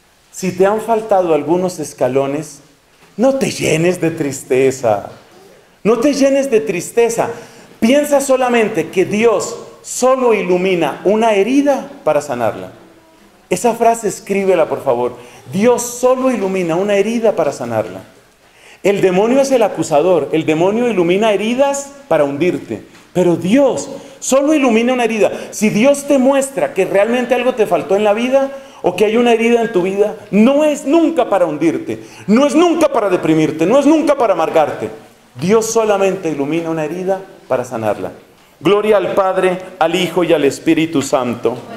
Speaker 1: Si te han faltado algunos escalones, no te llenes de tristeza. No te llenes de tristeza. Piensa solamente que Dios solo ilumina una herida para sanarla. Esa frase escríbela, por favor. Dios solo ilumina una herida para sanarla. El demonio es el acusador. El demonio ilumina heridas para hundirte. Pero Dios solo ilumina una herida. Si Dios te muestra que realmente algo te faltó en la vida, o que hay una herida en tu vida, no es nunca para hundirte, no es nunca para deprimirte, no es nunca para amargarte. Dios solamente ilumina una herida para sanarla. Gloria al Padre, al Hijo y al Espíritu Santo.